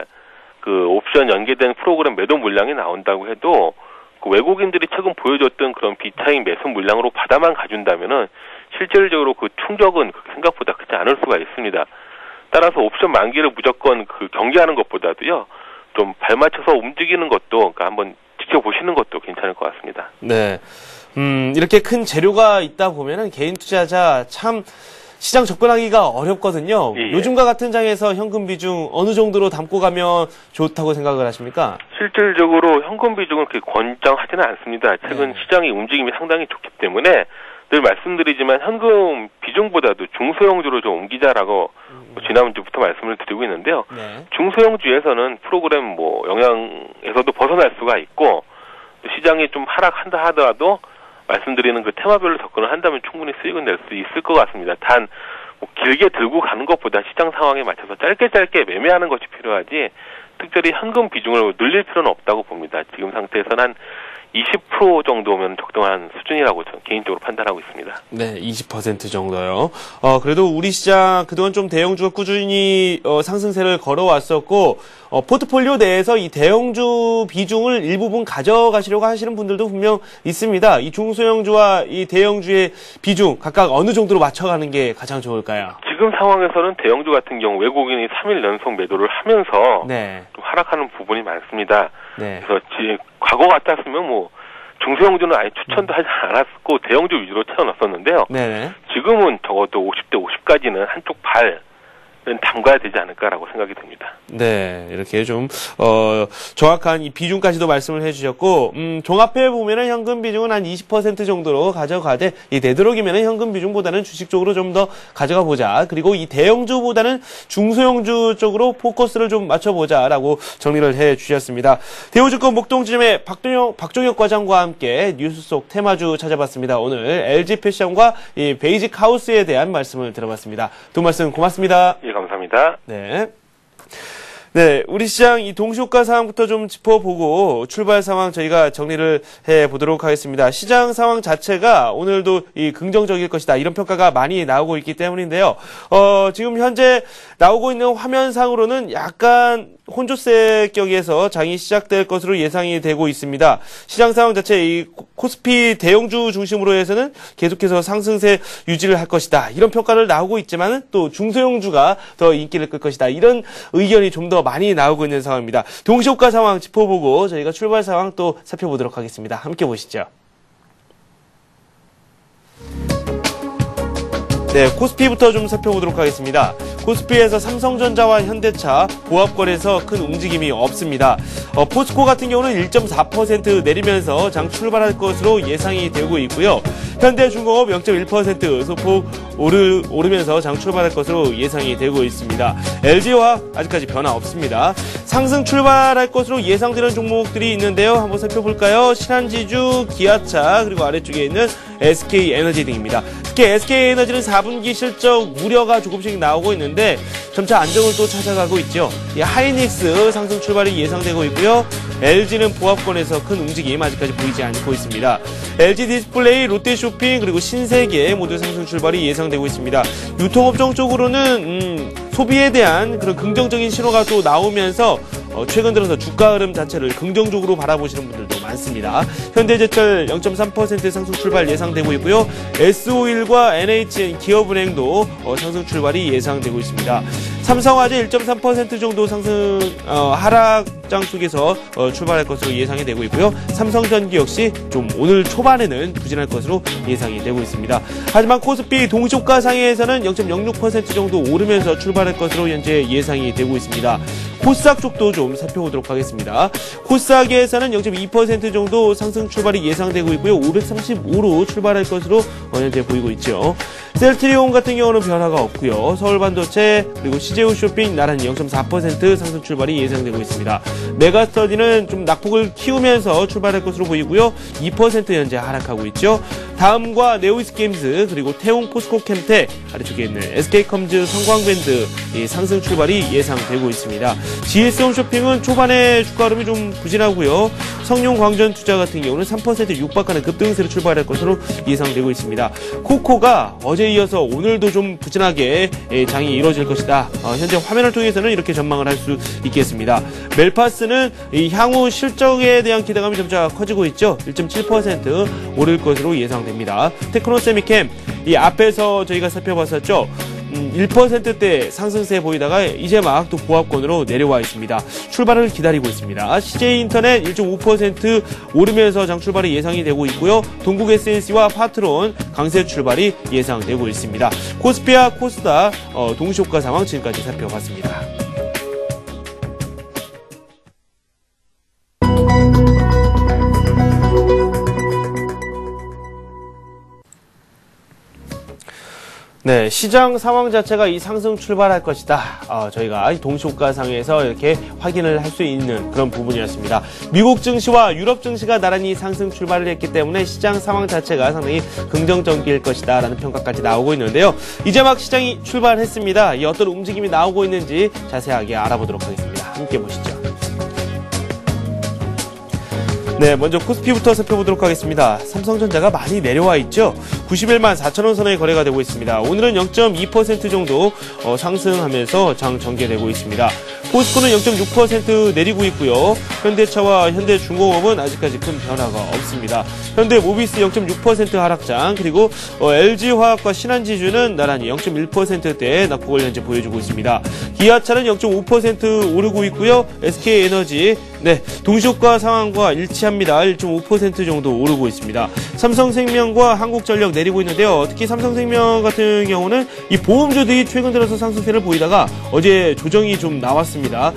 그 옵션 연계된 프로그램 매도 물량이 나온다고 해도 그 외국인들이 최근 보여줬던 그런 비차익 매수 물량으로 받아만 가준다면은 실질적으로 그 충격은 생각보다 크지 않을 수가 있습니다. 따라서 옵션 만기를 무조건 그 경계하는 것보다도요. 좀 발맞춰서 움직이는 것도, 그러니까 한번 지켜보시는 것도 괜찮을 것 같습니다. 네. 음, 이렇게 큰 재료가 있다 보면은 개인 투자자 참 시장 접근하기가 어렵거든요. 예. 요즘과 같은 장에서 현금 비중 어느 정도로 담고 가면 좋다고 생각을 하십니까? 실질적으로 현금 비중은 그렇게 권장하지는 않습니다. 최근 네. 시장의 움직임이 상당히 좋기 때문에 늘 말씀드리지만 현금 비중보다도 중소형주로 좀 옮기자라고 음. 지난주부터 말씀을 드리고 있는데요. 네. 중소형주에서는 프로그램 뭐 영향에서도 벗어날 수가 있고 또 시장이 좀 하락한다 하더라도 말씀드리는 그 테마별로 접근을 한다면 충분히 수익은 낼 수 있을 것 같습니다. 단 뭐 길게 들고 가는 것보다 시장 상황에 맞춰서 짧게 짧게 매매하는 것이 필요하지 특별히 현금 비중을 늘릴 필요는 없다고 봅니다. 지금 상태에서는 한 이십 퍼센트 정도면 적당한 수준이라고 저는 개인적으로 판단하고 있습니다. 네, 이십 퍼센트 정도요. 어, 그래도 우리 시장 그동안 좀 대형주가 꾸준히 어, 상승세를 걸어왔었고, 어, 포트폴리오 내에서 이 대형주 비중을 일부분 가져가시려고 하시는 분들도 분명 있습니다. 이 중소형주와 이 대형주의 비중 각각 어느 정도로 맞춰가는 게 가장 좋을까요? 지금 상황에서는 대형주 같은 경우 외국인이 삼 일 연속 매도를 하면서 네. 좀 하락하는 부분이 많습니다. 네. 그래서 지, 과거 같았으면 뭐 중소형주는 아예 추천도 하지 않았고 대형주 위주로 채워놨었는데요. 네네. 지금은 적어도 오십 대 오십까지는 한쪽 발은 담가야 되지 않을까라고 생각이 듭니다. 네, 이렇게 좀 어, 정확한 이 비중까지도 말씀을 해주셨고, 음, 종합해 보면은 현금 비중은 한 이십 퍼센트 정도로 가져가되, 이 되도록이면은 현금 비중보다는 주식 쪽으로 좀 더 가져가 보자. 그리고 이 대형주보다는 중소형주 쪽으로 포커스를 좀 맞춰보자라고 정리를 해주셨습니다. 대우증권 목동지점의 박동영, 박종혁 과장과 함께 뉴스 속 테마주 찾아봤습니다. 오늘 엘지 패션과 이 베이직 하우스에 대한 말씀을 들어봤습니다. 두 말씀 고맙습니다. 예, 감사합니다. 네. 네, 우리 시장 이 동시효과 상황부터 좀 짚어보고 출발 상황 저희가 정리를 해보도록 하겠습니다. 시장 상황 자체가 오늘도 이 긍정적일 것이다, 이런 평가가 많이 나오고 있기 때문인데요. 어, 지금 현재 나오고 있는 화면상으로는 약간 혼조세 격에서 장이 시작될 것으로 예상이 되고 있습니다. 시장 상황 자체 이 코스피 대형주 중심으로 해서는 계속해서 상승세 유지를 할 것이다, 이런 평가를 나오고 있지만은 또 중소형주가 더 인기를 끌 것이다, 이런 의견이 좀 더 많이 나오고 있는 상황입니다. 동시효과 상황 짚어보고 저희가 출발 상황 또 살펴보도록 하겠습니다. 함께 보시죠. 네, 코스피부터 좀 살펴보도록 하겠습니다. 코스피에서 삼성전자와 현대차, 보합권에서 큰 움직임이 없습니다. 어, 포스코 같은 경우는 일 점 사 퍼센트 내리면서 장 출발할 것으로 예상이 되고 있고요. 현대중공업 영 점 일 퍼센트 소폭 오르, 오르면서 장 출발할 것으로 예상이 되고 있습니다. 엘지화 아직까지 변화 없습니다. 상승 출발할 것으로 예상되는 종목들이 있는데요. 한번 살펴볼까요? 신한지주, 기아차, 그리고 아래쪽에 있는 에스케이에너지 등입니다. 특히 에스케이에너지는 사 분기 실적 우려가 조금씩 나오고 있는데 점차 안정을 또 찾아가고 있죠. 이 하이닉스 상승 출발이 예상되고 있고요. 엘지는 보합권에서 큰 움직임 아직까지 보이지 않고 있습니다. 엘지 디스플레이, 롯데쇼핑, 그리고 신세계 모두 상승 출발이 예상되고 있습니다. 유통업종 쪽으로는 음, 소비에 대한 그런 긍정적인 신호가 또 나오면서 어, 최근 들어서 주가 흐름 자체를 긍정적으로 바라보시는 분들도 많습니다. 않습니다. 현대제철 영 점 삼 퍼센트 상승 출발 예상되고 있고요. 에스오일과 엔에이치엔 기업은행도 어, 상승 출발이 예상되고 있습니다. 삼성화재 일 점 삼 퍼센트 정도 상승 어, 하락장 속에서 어, 출발할 것으로 예상이 되고 있고요. 삼성전기 역시 좀 오늘 초반에는 부진할 것으로 예상이 되고 있습니다. 하지만 코스피 동시호가 상해에서는 영 점 영육 퍼센트 정도 오르면서 출발할 것으로 현재 예상이 되고 있습니다. 코스닥 쪽도 좀 살펴보도록 하겠습니다. 코스닥에서는 영 점 이 퍼센트 정도 상승 출발이 예상되고 있고요. 오백삼십오로 출발할 것으로 현재 보이고 있죠. 셀트리온 같은 경우는 변화가 없고요. 서울반도체 그리고 씨제이 쇼핑 나란히 영 점 사 퍼센트 상승 출발이 예상되고 있습니다. 메가스터디는 좀 낙폭을 키우면서 출발할 것으로 보이고요. 이 퍼센트 현재 하락하고 있죠. 다음과 네오이스게임즈 그리고 태웅 포스코캠텍 아래쪽에 있는 에스케이컴즈 성광밴드 이 상승 출발이 예상되고 있습니다. 지에스홈쇼핑은 초반에 주가 흐름이 좀 부진하고요. 성룡광전투자 같은 경우는 삼 퍼센트 육박하는 급등세로 출발할 것으로 예상되고 있습니다. 코코가 어제 이어서 오늘도 좀 부진하게 장이 이루어질 것이다. 어, 현재 화면을 통해서는 이렇게 전망을 할 수 있겠습니다. 멜파스는 이 향후 실적에 대한 기대감이 점차 커지고 있죠. 일 점 칠 퍼센트 오를 것으로 예상됩니다. 테크노세미캠 이 앞에서 저희가 살펴봤었죠. 음, 일 퍼센트대 상승세 보이다가 이제 막 또 보합권으로 내려와 있습니다. 출발을 기다리고 있습니다. 씨제이인터넷 일 점 오 퍼센트 오르면서 장 출발이 예상이 되고 있고요. 동국에스엔씨와 파트론 강세 출발이 예상되고 있습니다. 코스피와 코스닥 어, 동시호가 상황 지금까지 살펴봤습니다. 네, 시장 상황 자체가 이 상승 출발할 것이다. 어, 저희가 동시호가상에서 이렇게 확인을 할 수 있는 그런 부분이었습니다. 미국 증시와 유럽 증시가 나란히 상승 출발을 했기 때문에 시장 상황 자체가 상당히 긍정적일 것이다 라는 평가까지 나오고 있는데요. 이제 막 시장이 출발했습니다. 이 어떤 움직임이 나오고 있는지 자세하게 알아보도록 하겠습니다. 함께 보시죠. 네, 먼저 코스피부터 살펴보도록 하겠습니다. 삼성전자가 많이 내려와 있죠. 구십일만 사천 원 선의 거래가 되고 있습니다. 오늘은 영 점 이 퍼센트 정도 어, 상승하면서 장 전개되고 있습니다. 포스코는 영 점 육 퍼센트 내리고 있고요. 현대차와 현대중공업은 아직까지 큰 변화가 없습니다. 현대모비스 영 점 육 퍼센트 하락장, 그리고 어, 엘지화학과 신한지주는 나란히 영 점 일 퍼센트대의 낙폭을 현재 보여주고 있습니다. 기아차는 영 점 오 퍼센트 오르고 있고요. 에스케이에너지 네, 동시호가 상황과 일치합니다. 일 점 오 퍼센트 정도 오르고 있습니다. 삼성생명과 한국전력 내리고 있는데요. 특히 삼성생명 같은 경우는 이 보험주들이 최근 들어서 상승세를 보이다가 어제 조정이 좀 나왔습니다.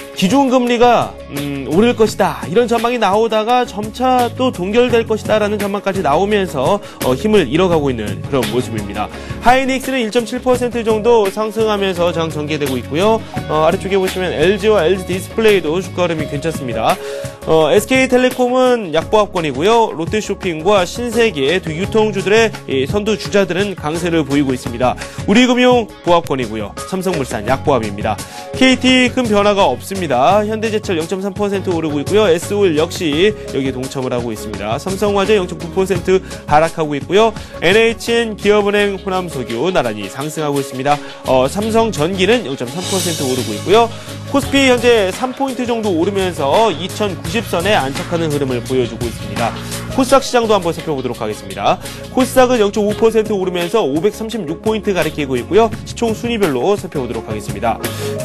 기준금리가 음, 오를 것이다 이런 전망이 나오다가 점차 또 동결될 것이다 라는 전망까지 나오면서 어, 힘을 잃어가고 있는 그런 모습입니다. 하이닉스는 일 점 칠 퍼센트 정도 상승하면서 장 전개되고 있고요. 어, 아래쪽에 보시면 엘지와 엘지디스플레이도 주가 흐름이 괜찮습니다. 어, 에스케이텔레콤은 약보합권이고요. 롯데쇼핑과 신세계 두 유통주들의 이 선두 주자들은 강세를 보이고 있습니다. 우리금융 보합권이고요. 삼성물산 약보합입니다. 케이티 큰 변화가 없습니다. 현대제철 영 점 삼 퍼센트 오르고 있고요. 에스오일 역시 여기 동참을 하고 있습니다. 삼성화재 영 점 구 퍼센트 하락하고 있고요. 엔에이치엔 기업은행 호남석유 나란히 상승하고 있습니다. 어, 삼성전기는 영 점 삼 퍼센트 오르고 있고요. 코스피 현재 삼 포인트 정도 오르면서 이천구십 선에 안착하는 흐름을 보여주고 있습니다. 코스닥 시장도 한번 살펴보도록 하겠습니다. 코스닥은 영 점 오 퍼센트 오르면서 오백삼십육 포인트 가리키고 있고요. 시총 순위별로 살펴보도록 하겠습니다.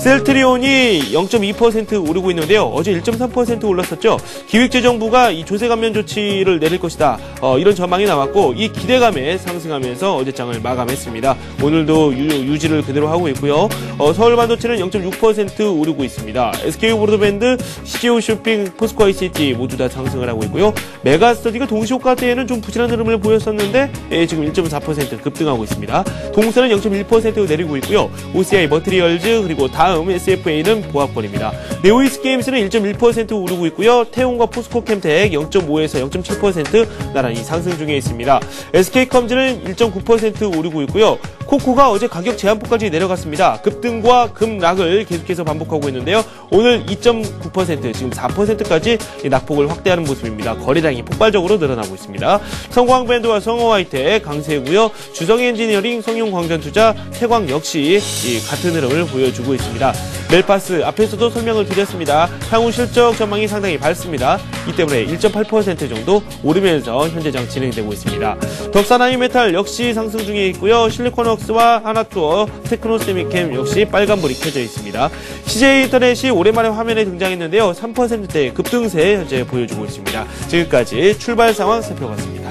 셀트리온이 영 점 이 퍼센트 오르고 있는데요. 어제 일 점 삼 퍼센트 올랐었죠. 기획재정부가 이 조세 감면 조치를 내릴 것이다. 어, 이런 전망이 나왔고 이 기대감에 상승하면서 어제장을 마감했습니다. 오늘도 유, 유지를 그대로 하고 있고요. 어, 서울반도체는 영 점 육 퍼센트 오르고 있습니다. 에스케이브로드밴드, 씨제이쇼핑, 포스코 아이씨티 모두 다 상승을 하고 있고요. 메가스터디가 동시호가 때에는 좀 부진한 흐름을 보였었는데 예, 지금 일 점 사 퍼센트 급등하고 있습니다. 동사는 영 점 일 퍼센트 내리고 있고요. 오씨아이 머티리얼즈 그리고 다음 에스에프에이는 보합권입니다. 네오이스게임스는 일 점 일 퍼센트 오르고 있고요. 태웅과 포스코캠텍 영 점 오에서 영 점 칠 퍼센트 나란히 상승 중에 있습니다. 에스케이컴즈는 일 점 구 퍼센트 오르고 있고요. 코코가 어제 가격 제한폭까지 내려갔습니다. 급등과 급락을 계속해서 반복하고 있는데요. 오늘 이 점 구 퍼센트, 지금 사 퍼센트까지 낙폭을 확대하는 모습입니다. 거래량이 폭발적으로 늘어나고 있습니다. 성광밴드와 성호화이텍 강세고요. 주성엔지니어링, 성용광전투자, 태광 역시 이 같은 흐름을 보여주고 있습니다. 멜파스 앞에서도 설명을 드렸습니다. 향후 실적 전망이 상당히 밝습니다. 이 때문에 일 점 팔 퍼센트 정도 오르면서 현재장 진행되고 있습니다. 덕산하이메탈 역시 상승 중에 있고요. 실리콘웍스와 하나투어, 테크노세미캠 역시 빨간불이 켜져 있습니다. 씨제이인터넷이 오랜만에 화면에 등장했는데요. 삼 퍼센트대 급등세 현재 보여주고 있습니다. 지금까지 출발 상황 살펴봤습니다.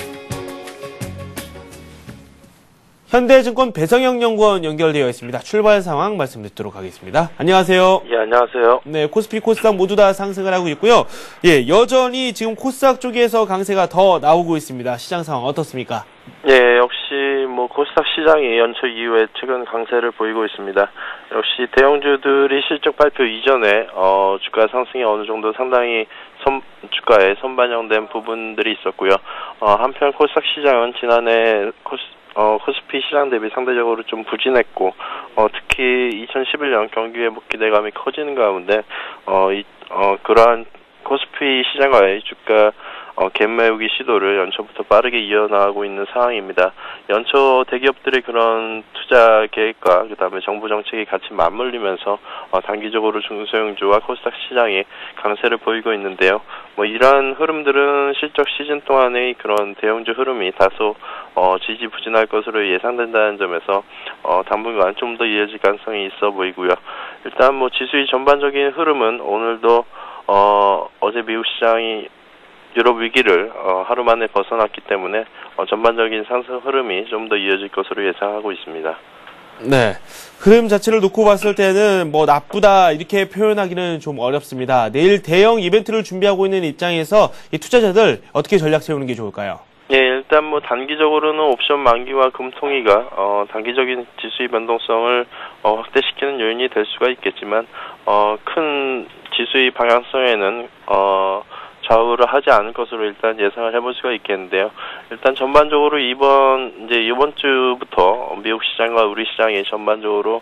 현대증권 배성영 연구원 연결되어 있습니다. 출발 상황 말씀 듣도록 하겠습니다. 안녕하세요. 예, 안녕하세요. 네, 코스피, 코스닥 모두 다 상승을 하고 있고요. 예, 여전히 지금 코스닥 쪽에서 강세가 더 나오고 있습니다. 시장 상황 어떻습니까? 예, 역시 뭐 코스닥 시장이 연초 이후에 최근 강세를 보이고 있습니다. 역시 대형주들이 실적 발표 이전에 어, 주가 상승이 어느 정도 상당히 선, 주가에 선반영된 부분들이 있었고요. 어, 한편 코스닥 시장은 지난해 코스 어, 코스피 시장 대비 상대적으로 좀 부진했고, 어, 특히 이천십일 년 경기 회복 기대감이 커지는 가운데, 어, 이, 어, 그러한 코스피 시장과의 주가 어, 갭 메우기 시도를 연초부터 빠르게 이어나가고 있는 상황입니다. 연초 대기업들의 그런 투자 계획과 그다음에 정부 정책이 같이 맞물리면서 어, 단기적으로 중소형주와 코스닥 시장이 강세를 보이고 있는데요. 뭐 이러한 흐름들은 실적 시즌 동안의 그런 대형주 흐름이 다소 어, 지지부진할 것으로 예상된다는 점에서 어, 당분간 좀 더 이어질 가능성이 있어 보이고요. 일단 뭐 지수의 전반적인 흐름은 오늘도 어, 어제 미국 시장이 유럽 위기를 어, 하루 만에 벗어났기 때문에 어, 전반적인 상승 흐름이 좀 더 이어질 것으로 예상하고 있습니다. 네, 흐름 자체를 놓고 봤을 때는 뭐 나쁘다 이렇게 표현하기는 좀 어렵습니다. 내일 대형 이벤트를 준비하고 있는 입장에서 이 투자자들 어떻게 전략 세우는 게 좋을까요? 예, 일단 뭐 단기적으로는 옵션 만기와 금통위가 어, 단기적인 지수의 변동성을 어, 확대시키는 요인이 될 수가 있겠지만 어, 큰 지수의 방향성에는 어, 좌우를 하지 않을 것으로 일단 예상을 해볼 수가 있겠는데요. 일단 전반적으로 이번 이제 이번 주부터 미국 시장과 우리 시장이 전반적으로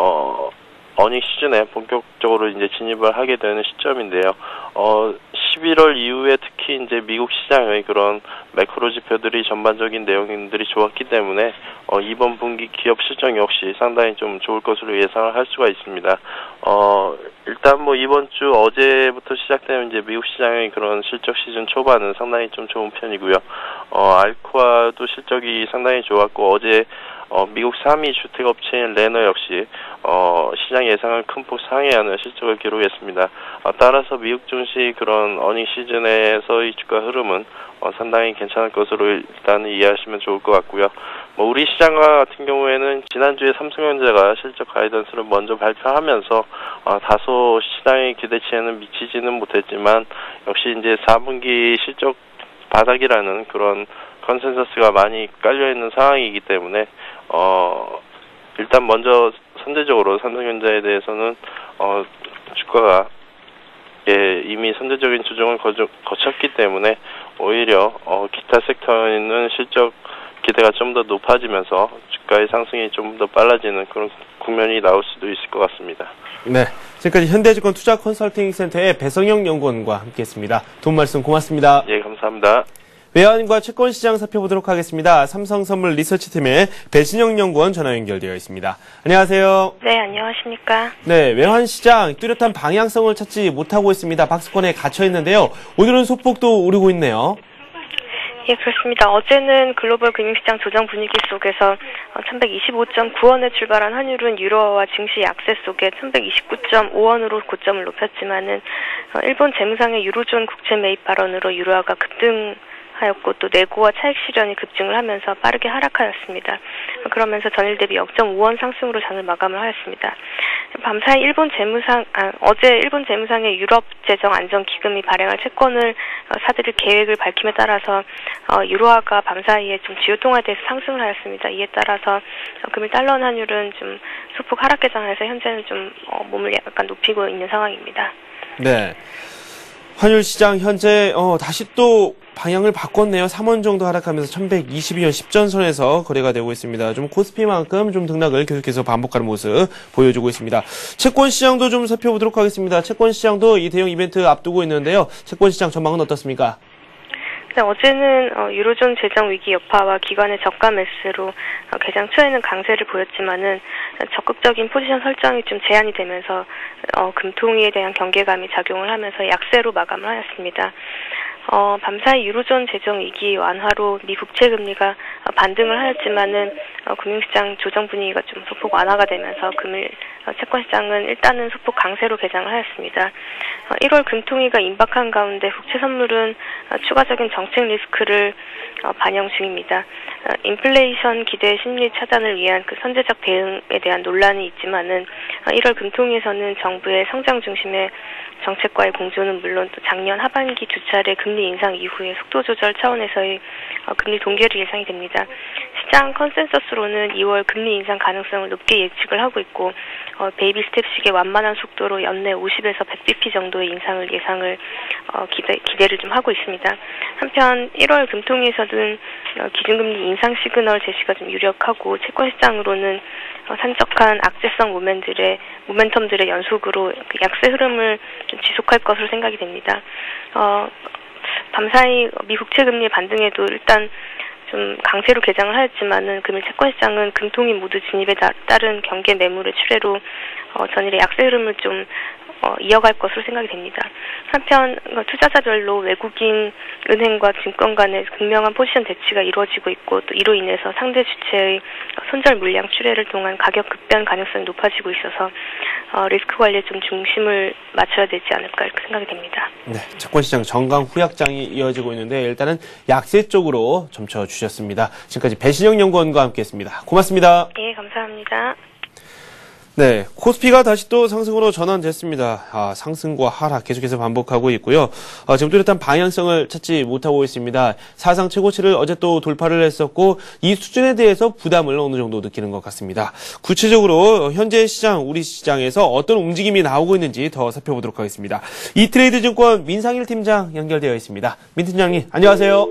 어 어닝 시즌에 본격적으로 이제 진입을 하게 되는 시점인데요. 어 십일월 이후에 특히 이제 미국 시장의 그런 매크로 지표들이 전반적인 내용들이 좋았기 때문에 어 이번 분기 기업 실적 역시 상당히 좀 좋을 것으로 예상을 할 수가 있습니다. 어 일단 뭐 이번 주 어제부터 시작되는 이제 미국 시장의 그런 실적 시즌 초반은 상당히 좀 좋은 편이고요. 어 알코아도 실적이 상당히 좋았고 어제 어, 미국 삼 위 주택업체인 레너 역시 어, 시장 예상을 큰 폭 상회하는 실적을 기록했습니다. 어, 따라서 미국 증시 그런 어닝 시즌에서의 주가 흐름은 어, 상당히 괜찮을 것으로 일단 이해하시면 좋을 것 같고요. 뭐 우리 시장과 같은 경우에는 지난주에 삼성전자가 실적 가이던스를 먼저 발표하면서 어, 다소 시장의 기대치에는 미치지는 못했지만 역시 이제 사 분기 실적 바닥이라는 그런 컨센서스가 많이 깔려있는 상황이기 때문에 어 일단 먼저 선제적으로 삼성전자에 대해서는 어 주가가 예 이미 선제적인 조정을 거저, 거쳤기 때문에 오히려 어 기타 섹터에는 실적 기대가 좀 더 높아지면서 주가의 상승이 좀 더 빨라지는 그런 국면이 나올 수도 있을 것 같습니다. 네, 지금까지 현대증권 투자 컨설팅 센터의 배성영 연구원과 함께했습니다. 도움 말씀 고맙습니다. 예, 감사합니다. 외환과 채권시장 살펴보도록 하겠습니다. 삼성선물 리서치팀의 배신영 연구원 전화 연결되어 있습니다. 안녕하세요. 네, 안녕하십니까. 네, 외환시장 뚜렷한 방향성을 찾지 못하고 있습니다. 박스권에 갇혀 있는데요. 오늘은 소폭도 오르고 있네요. 예, 그렇습니다. 어제는 글로벌 금융시장 조정 분위기 속에서 천백이십오 점 구 원에 출발한 환율은 유로화와 증시 약세 속에 천백이십구 점 오 원으로 고점을 높였지만은 일본 재무상의 유로존 국채 매입 발언으로 유로화가 급등 하였고 또 내고와 차익 실현이 급증을 하면서 빠르게 하락하였습니다. 그러면서 전일 대비 영 점 오 원 상승으로 장을 마감을 하였습니다. 밤사이 일본 재무상 아, 어제 일본 재무상의 유럽 재정 안정 기금이 발행할 채권을 어, 사들일 계획을 밝힘에 따라서 어, 유로화가 밤사이에 좀 주요 통화에 대해서 상승을 하였습니다. 이에 따라서 어, 금일 달러 환율은 좀 소폭 하락 개장해서 현재는 좀 어, 몸을 약간 높이고 있는 상황입니다. 네. 환율 시장 현재 어, 다시 또 방향을 바꿨네요. 삼 원 정도 하락하면서 천백이십이 원 십 전 선에서 거래가 되고 있습니다. 좀 코스피만큼 좀 등락을 계속해서 반복하는 모습 보여주고 있습니다. 채권 시장도 좀 살펴보도록 하겠습니다. 채권 시장도 이 대형 이벤트 앞두고 있는데요. 채권 시장 전망은 어떻습니까? 네, 어제는 어, 유로존 재정 위기 여파와 기관의 저가 매수로 어, 개장 초에는 강세를 보였지만은 적극적인 포지션 설정이 좀 제한이 되면서 어, 금통위에 대한 경계감이 작용을 하면서 약세로 마감을 하였습니다. 어, 밤사이 유로존 재정 위기 완화로 미 국채 금리가 어, 반등을 하였지만은 어, 금융시장 조정 분위기가 좀 소폭 완화가 되면서 금일 어, 채권시장은 일단은 소폭 강세로 개장을 하였습니다. 어, 일월 금통위가 임박한 가운데 국채 선물은 어, 추가적인 정책 리스크를 어, 반영 중입니다. 어, 인플레이션 기대 심리 차단을 위한 그 선제적 대응에 대한 논란이 있지만은 어, 일월 금통위에서는 정부의 성장 중심의 정책과의 공조는 물론 또 작년 하반기 두 차례 금리 인상 이후에 속도 조절 차원에서의 어, 금리 동결이 예상이 됩니다. 시장 컨센서스로는 이월 금리 인상 가능성을 높게 예측을 하고 있고 어, 베이비 스텝식의 완만한 속도로 연내 오십에서 백 비피 정도의 인상을 예상을 어, 기대, 기대를 좀 하고 있습니다. 한편 일월 금통위에서는 어, 기준금리 인상 시그널 제시가 좀 유력하고 채권시장으로는 어, 산적한 악재성 모멘들의 모멘텀들의 연속으로 그 약세 흐름을 좀 지속할 것으로 생각이 됩니다. 어, 밤사이 미국 채금리 반등에도 일단 좀 강세로 개장을 하였지만은 금일 채권시장은 금통위 모두 진입에 따른 경계 매물의 출회로 어, 전일의 약세 흐름을 좀 어, 이어갈 것으로 생각이 됩니다. 한편 어, 투자자별로 외국인 은행과 증권 간의 극명한 포지션 대치가 이루어지고 있고 또 이로 인해서 상대 주체의 손절 물량 출회를 통한 가격 급변 가능성이 높아지고 있어서 어, 리스크 관리에 좀 중심을 맞춰야 되지 않을까 이렇게 생각이 됩니다. 네, 채권시장 정강 후약장이 이어지고 있는데 일단은 약세 쪽으로 점쳐주셨습니다. 지금까지 배신영 연구원과 함께했습니다. 고맙습니다. 예, 감사합니다. 네, 코스피가 다시 또 상승으로 전환됐습니다. 아, 상승과 하락 계속해서 반복하고 있고요. 아, 지금 뚜렷한 방향성을 찾지 못하고 있습니다. 사상 최고치를 어제 또 돌파를 했었고 이 수준에 대해서 부담을 어느 정도 느끼는 것 같습니다. 구체적으로 현재 시장, 우리 시장에서 어떤 움직임이 나오고 있는지 더 살펴보도록 하겠습니다. 이트레이드 증권 민상일 팀장 연결되어 있습니다. 민 팀장님, 안녕하세요.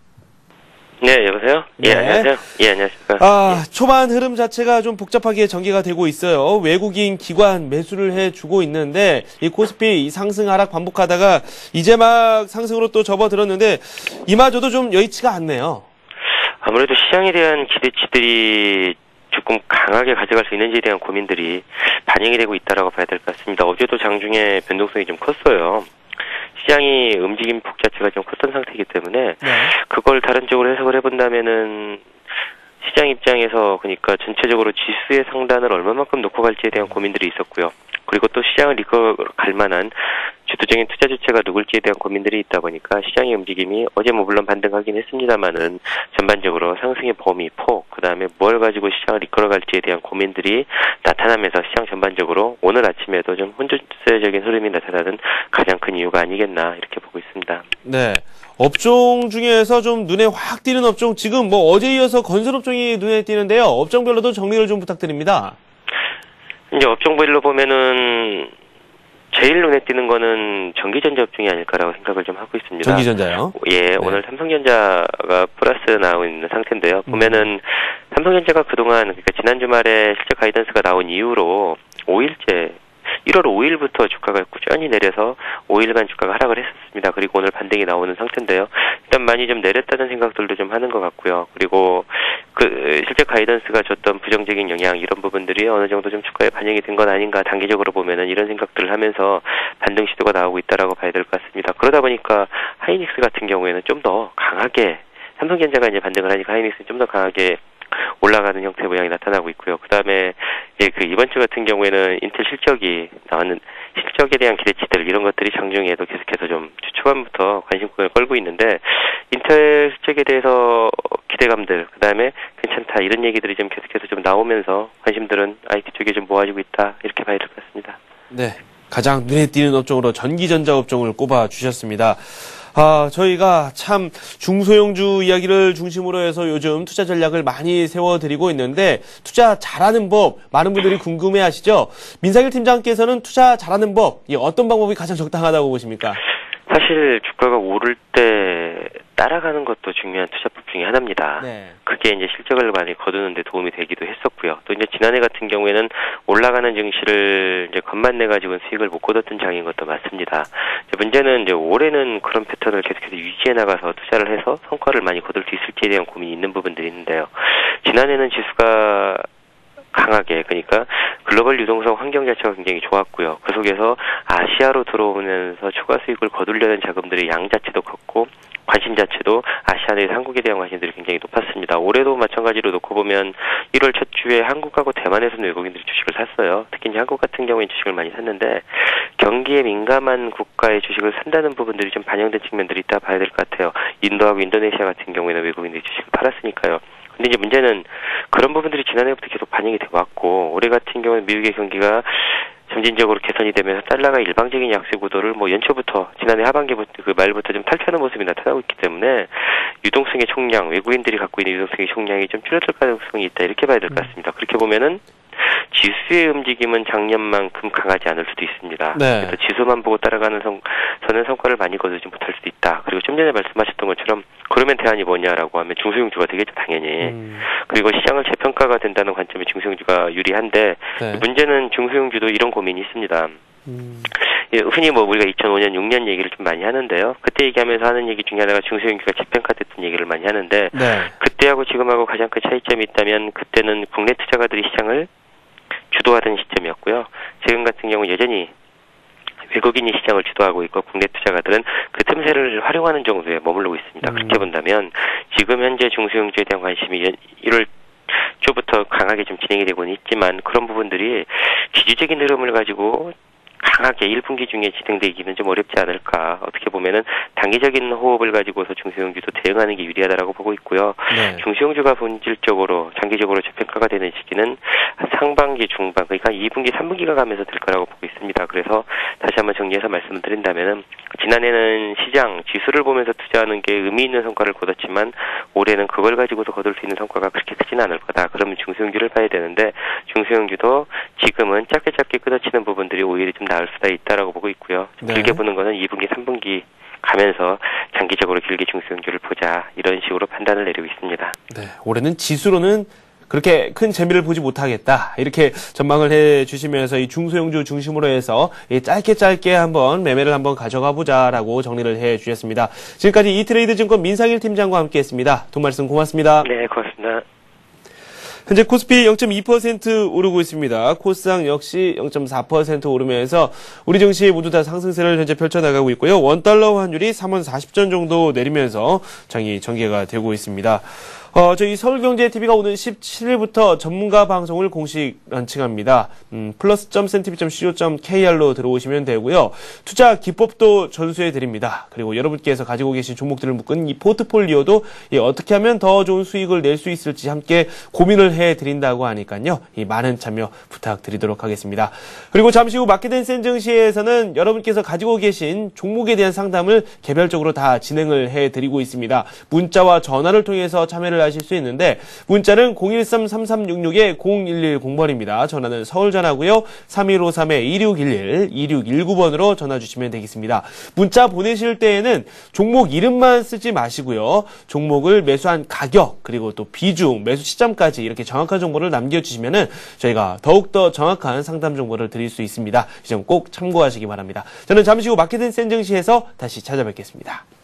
네, 여보세요? 예, 네. 안녕하세요. 예, 안녕하십니까. 아, 초반 흐름 자체가 좀 복잡하게 전개가 되고 있어요. 외국인 기관 매수를 해주고 있는데, 이 코스피 이 상승 하락 반복하다가 이제 막 상승으로 또 접어들었는데, 이마저도 좀 여의치가 않네요. 아무래도 시장에 대한 기대치들이 조금 강하게 가져갈 수 있는지에 대한 고민들이 반영이 되고 있다라고 봐야 될 것 같습니다. 어제도 장중에 변동성이 좀 컸어요. 시장이 움직임 폭 자체가 좀 컸던 상태이기 때문에 네. 그걸 다른 쪽으로 해석을 해본다면은 시장 입장에서 그러니까 전체적으로 지수의 상단을 얼마만큼 놓고 갈지에 대한 고민들이 있었고요. 그리고 또 시장을 이끌어 갈 만한 주도적인 투자 주체가 누굴지에 대한 고민들이 있다 보니까 시장의 움직임이 어제 뭐 물론 반등하긴 했습니다만은 전반적으로 상승의 범위, 폭, 그 다음에 뭘 가지고 시장을 이끌어 갈지에 대한 고민들이 나타나면서 시장 전반적으로 오늘 아침에도 좀 혼조세적인 흐름이 나타나는 가장 큰 이유가 아니겠나 이렇게 보고 있습니다. 네. 업종 중에서 좀 눈에 확 띄는 업종, 지금 뭐 어제 이어서 건설업종이 눈에 띄는데요. 업종별로도 정리를 좀 부탁드립니다. 이제 업종별로 보면은 제일 눈에 띄는 거는 전기전자 업종이 아닐까라고 생각을 좀 하고 있습니다. 전기전자요? 예, 네. 오늘 삼성전자가 플러스 나오고 있는 상태인데요. 음. 보면은 삼성전자가 그동안 그러니까 지난 주말에 실적 가이던스가 나온 이후로 오 일째 일월 오일부터 주가가 꾸준히 내려서 오 일간 주가가 하락을 했었습니다. 그리고 오늘 반등이 나오는 상태인데요. 일단 많이 좀 내렸다는 생각들도 좀 하는 것 같고요. 그리고 그 실적 가이던스가 줬던 부정적인 영향 이런 부분들이 어느 정도 좀 주가에 반영이 된 건 아닌가 단기적으로 보면은 이런 생각들을 하면서 반등 시도가 나오고 있다라고 봐야 될 것 같습니다. 그러다 보니까 하이닉스 같은 경우에는 좀 더 강하게 삼성전자가 이제 반등을 하니까 하이닉스는 좀 더 강하게 올라가는 형태의 모양이 나타나고 있고요. 그 다음에 이제 그 이번 주 같은 경우에는 인텔 실적이 나왔는 실적에 대한 기대치들 이런 것들이 장중에도 계속해서 좀 주 초반부터 관심을 끌고 있는데 인텔 실적에 대해서 기대감들 그 다음에 괜찮다 이런 얘기들이 좀 계속해서 좀 나오면서 관심들은 아이티 쪽에 좀 모아지고 있다 이렇게 봐야 될 것 같습니다. 네. 가장 눈에 띄는 업종으로 전기전자 업종을 꼽아 주셨습니다. 아, 저희가 참 중소형주 이야기를 중심으로 해서 요즘 투자 전략을 많이 세워드리고 있는데 투자 잘하는 법 많은 분들이 궁금해 하시죠? 민상일 팀장께서는 투자 잘하는 법, 이 어떤 방법이 가장 적당하다고 보십니까? 사실 주가가 오를 때 따라가는 것도 중요한 투자법 중에 하나입니다. 네. 그게 이제 실적을 많이 거두는 데 도움이 되기도 했었고요. 또 이제 지난해 같은 경우에는 올라가는 증시를 이제 겉만 내 가지고는 수익을 못 거뒀던 장인 것도 맞습니다. 이제 문제는 이제 올해는 그런 패턴을 계속해서 유지해 나가서 투자를 해서 성과를 많이 거둘 수 있을지에 대한 고민이 있는 부분들이 있는데요. 지난해는 지수가 강하게, 그러니까 글로벌 유동성 환경 자체가 굉장히 좋았고요. 그 속에서 아시아로 들어오면서 추가 수익을 거두려는 자금들의 양 자체도 컸고 관심 자체도 아시아 내에서 한국에 대한 관심들이 굉장히 높았습니다. 올해도 마찬가지로 놓고 보면 일월 첫 주에 한국하고 대만에서는 외국인들이 주식을 샀어요. 특히 이제 한국 같은 경우에 주식을 많이 샀는데 경기에 민감한 국가의 주식을 산다는 부분들이 좀 반영된 측면들이 있다 봐야 될 것 같아요. 인도하고 인도네시아 같은 경우에는 외국인들이 주식을 팔았으니까요. 근데 이제 문제는 그런 부분들이 지난해부터 계속 반영이 돼 왔고 올해 같은 경우는 미국의 경기가 점진적으로 개선이 되면서 달러가 일방적인 약세 구도를 뭐 연초부터 지난해 하반기부터 그 말부터 좀 탈피하는 모습이 나타나고 있기 때문에 유동성의 총량, 외국인들이 갖고 있는 유동성의 총량이 좀 줄어들 가능성이 있다 이렇게 봐야 될 것 같습니다. 그렇게 보면은 지수의 움직임은 작년만큼 강하지 않을 수도 있습니다. 네. 그래서 지수만 보고 따라가는 성, 저는 성과를 많이 거두지 못할 수도 있다. 그리고 좀 전에 말씀하셨던 것처럼 그러면 대안이 뭐냐라고 하면 중소형주가 되겠죠, 당연히. 음. 그리고 시장을 재평가가 된다는 관점에 중소형주가 유리한데 네. 문제는 중소형주도 이런 고민이 있습니다. 음. 예, 흔히 뭐 우리가 이천오 년, 육 년 얘기를 좀 많이 하는데요. 그때 얘기하면서 하는 얘기 중에 하나가 중소형주가 재평가됐던 얘기를 많이 하는데 네. 그때하고 지금하고 가장 큰 차이점이 있다면 그때는 국내 투자가들이 시장을 주도하던 시점이었고요. 지금 같은 경우 여전히 외국인이 시장을 주도하고 있고 국내 투자가들은 그 틈새를 활용하는 정도에 머무르고 있습니다. 음. 그렇게 본다면 지금 현재 중소형주에 대한 관심이 일월 초부터 강하게 좀 진행이 되고는 있지만 그런 부분들이 기주적인 흐름을 가지고 강하게 일 분기 중에 진행되기는 좀 어렵지 않을까. 어떻게 보면은 단기적인 호흡을 가지고서 중소형주도 대응하는 게 유리하다라고 보고 있고요. 네. 중소형주가 본질적으로 장기적으로 재평가가 되는 시기는 상반기, 중반, 그러니까 이 분기, 삼 분기가 가면서 될 거라고 보고 있습니다. 그래서 다시 한번 정리해서 말씀을 드린다면은 지난해는 시장 지수를 보면서 투자하는 게 의미 있는 성과를 거뒀지만 올해는 그걸 가지고서 거둘 수 있는 성과가 그렇게 크지는 않을 거다. 그러면 중소형주를 봐야 되는데 중소형주도 지금은 짧게 짧게 끊어치는 부분들이 오히려 좀 나을 수도 있다라고 보고 있고요. 네. 길게 보는 거는 이 분기, 삼 분기 가면서 장기적으로 길게 중소형주를 보자 이런 식으로 판단을 내리고 있습니다. 네, 올해는 지수로는 그렇게 큰 재미를 보지 못하겠다 이렇게 전망을 해주시면서 이 중소형주 중심으로 해서 짧게 짧게 한번 매매를 한번 가져가 보자라고 정리를 해주셨습니다. 지금까지 이트레이드 증권 민상일 팀장과 함께했습니다. 돈 말씀 고맙습니다. 네, 고맙습니다. 현재 코스피 영 점 이 퍼센트 오르고 있습니다. 코스닥 역시 영 점 사 퍼센트 오르면서 우리 증시 모두 다 상승세를 현재 펼쳐나가고 있고요. 원달러 환율이 삼 원 사십 전 정도 내리면서 장이 전개가 되고 있습니다. 어, 저희 서울경제티비가 오는 십칠 일부터 전문가 방송을 공식 런칭합니다. 음, 플러스 점 센티비 점 씨오 점 케이알로 들어오시면 되고요. 투자 기법도 전수해 드립니다. 그리고 여러분께서 가지고 계신 종목들을 묶은 이 포트폴리오도 예, 어떻게 하면 더 좋은 수익을 낼 수 있을지 함께 고민을 해 드린다고 하니까요. 이 많은 참여 부탁드리도록 하겠습니다. 그리고 잠시 후 마켓앤 센증시에서는 여러분께서 가지고 계신 종목에 대한 상담을 개별적으로 다 진행을 해 드리고 있습니다. 문자와 전화를 통해서 참여를 하실 수 있는데 문자는 공일삼 삼삼육육 공일일공 번입니다. 전화는 서울 전화고요. 삼일오삼 이육일일 이육일구 번으로 전화 주시면 되겠습니다. 문자 보내실 때에는 종목 이름만 쓰지 마시고요. 종목을 매수한 가격 그리고 또 비중, 매수 시점까지 이렇게 정확한 정보를 남겨주시면은 저희가 더욱더 정확한 상담 정보를 드릴 수 있습니다. 이 점 꼭 참고하시기 바랍니다. 저는 잠시 후 마켓앤 센증시에서 다시 찾아뵙겠습니다.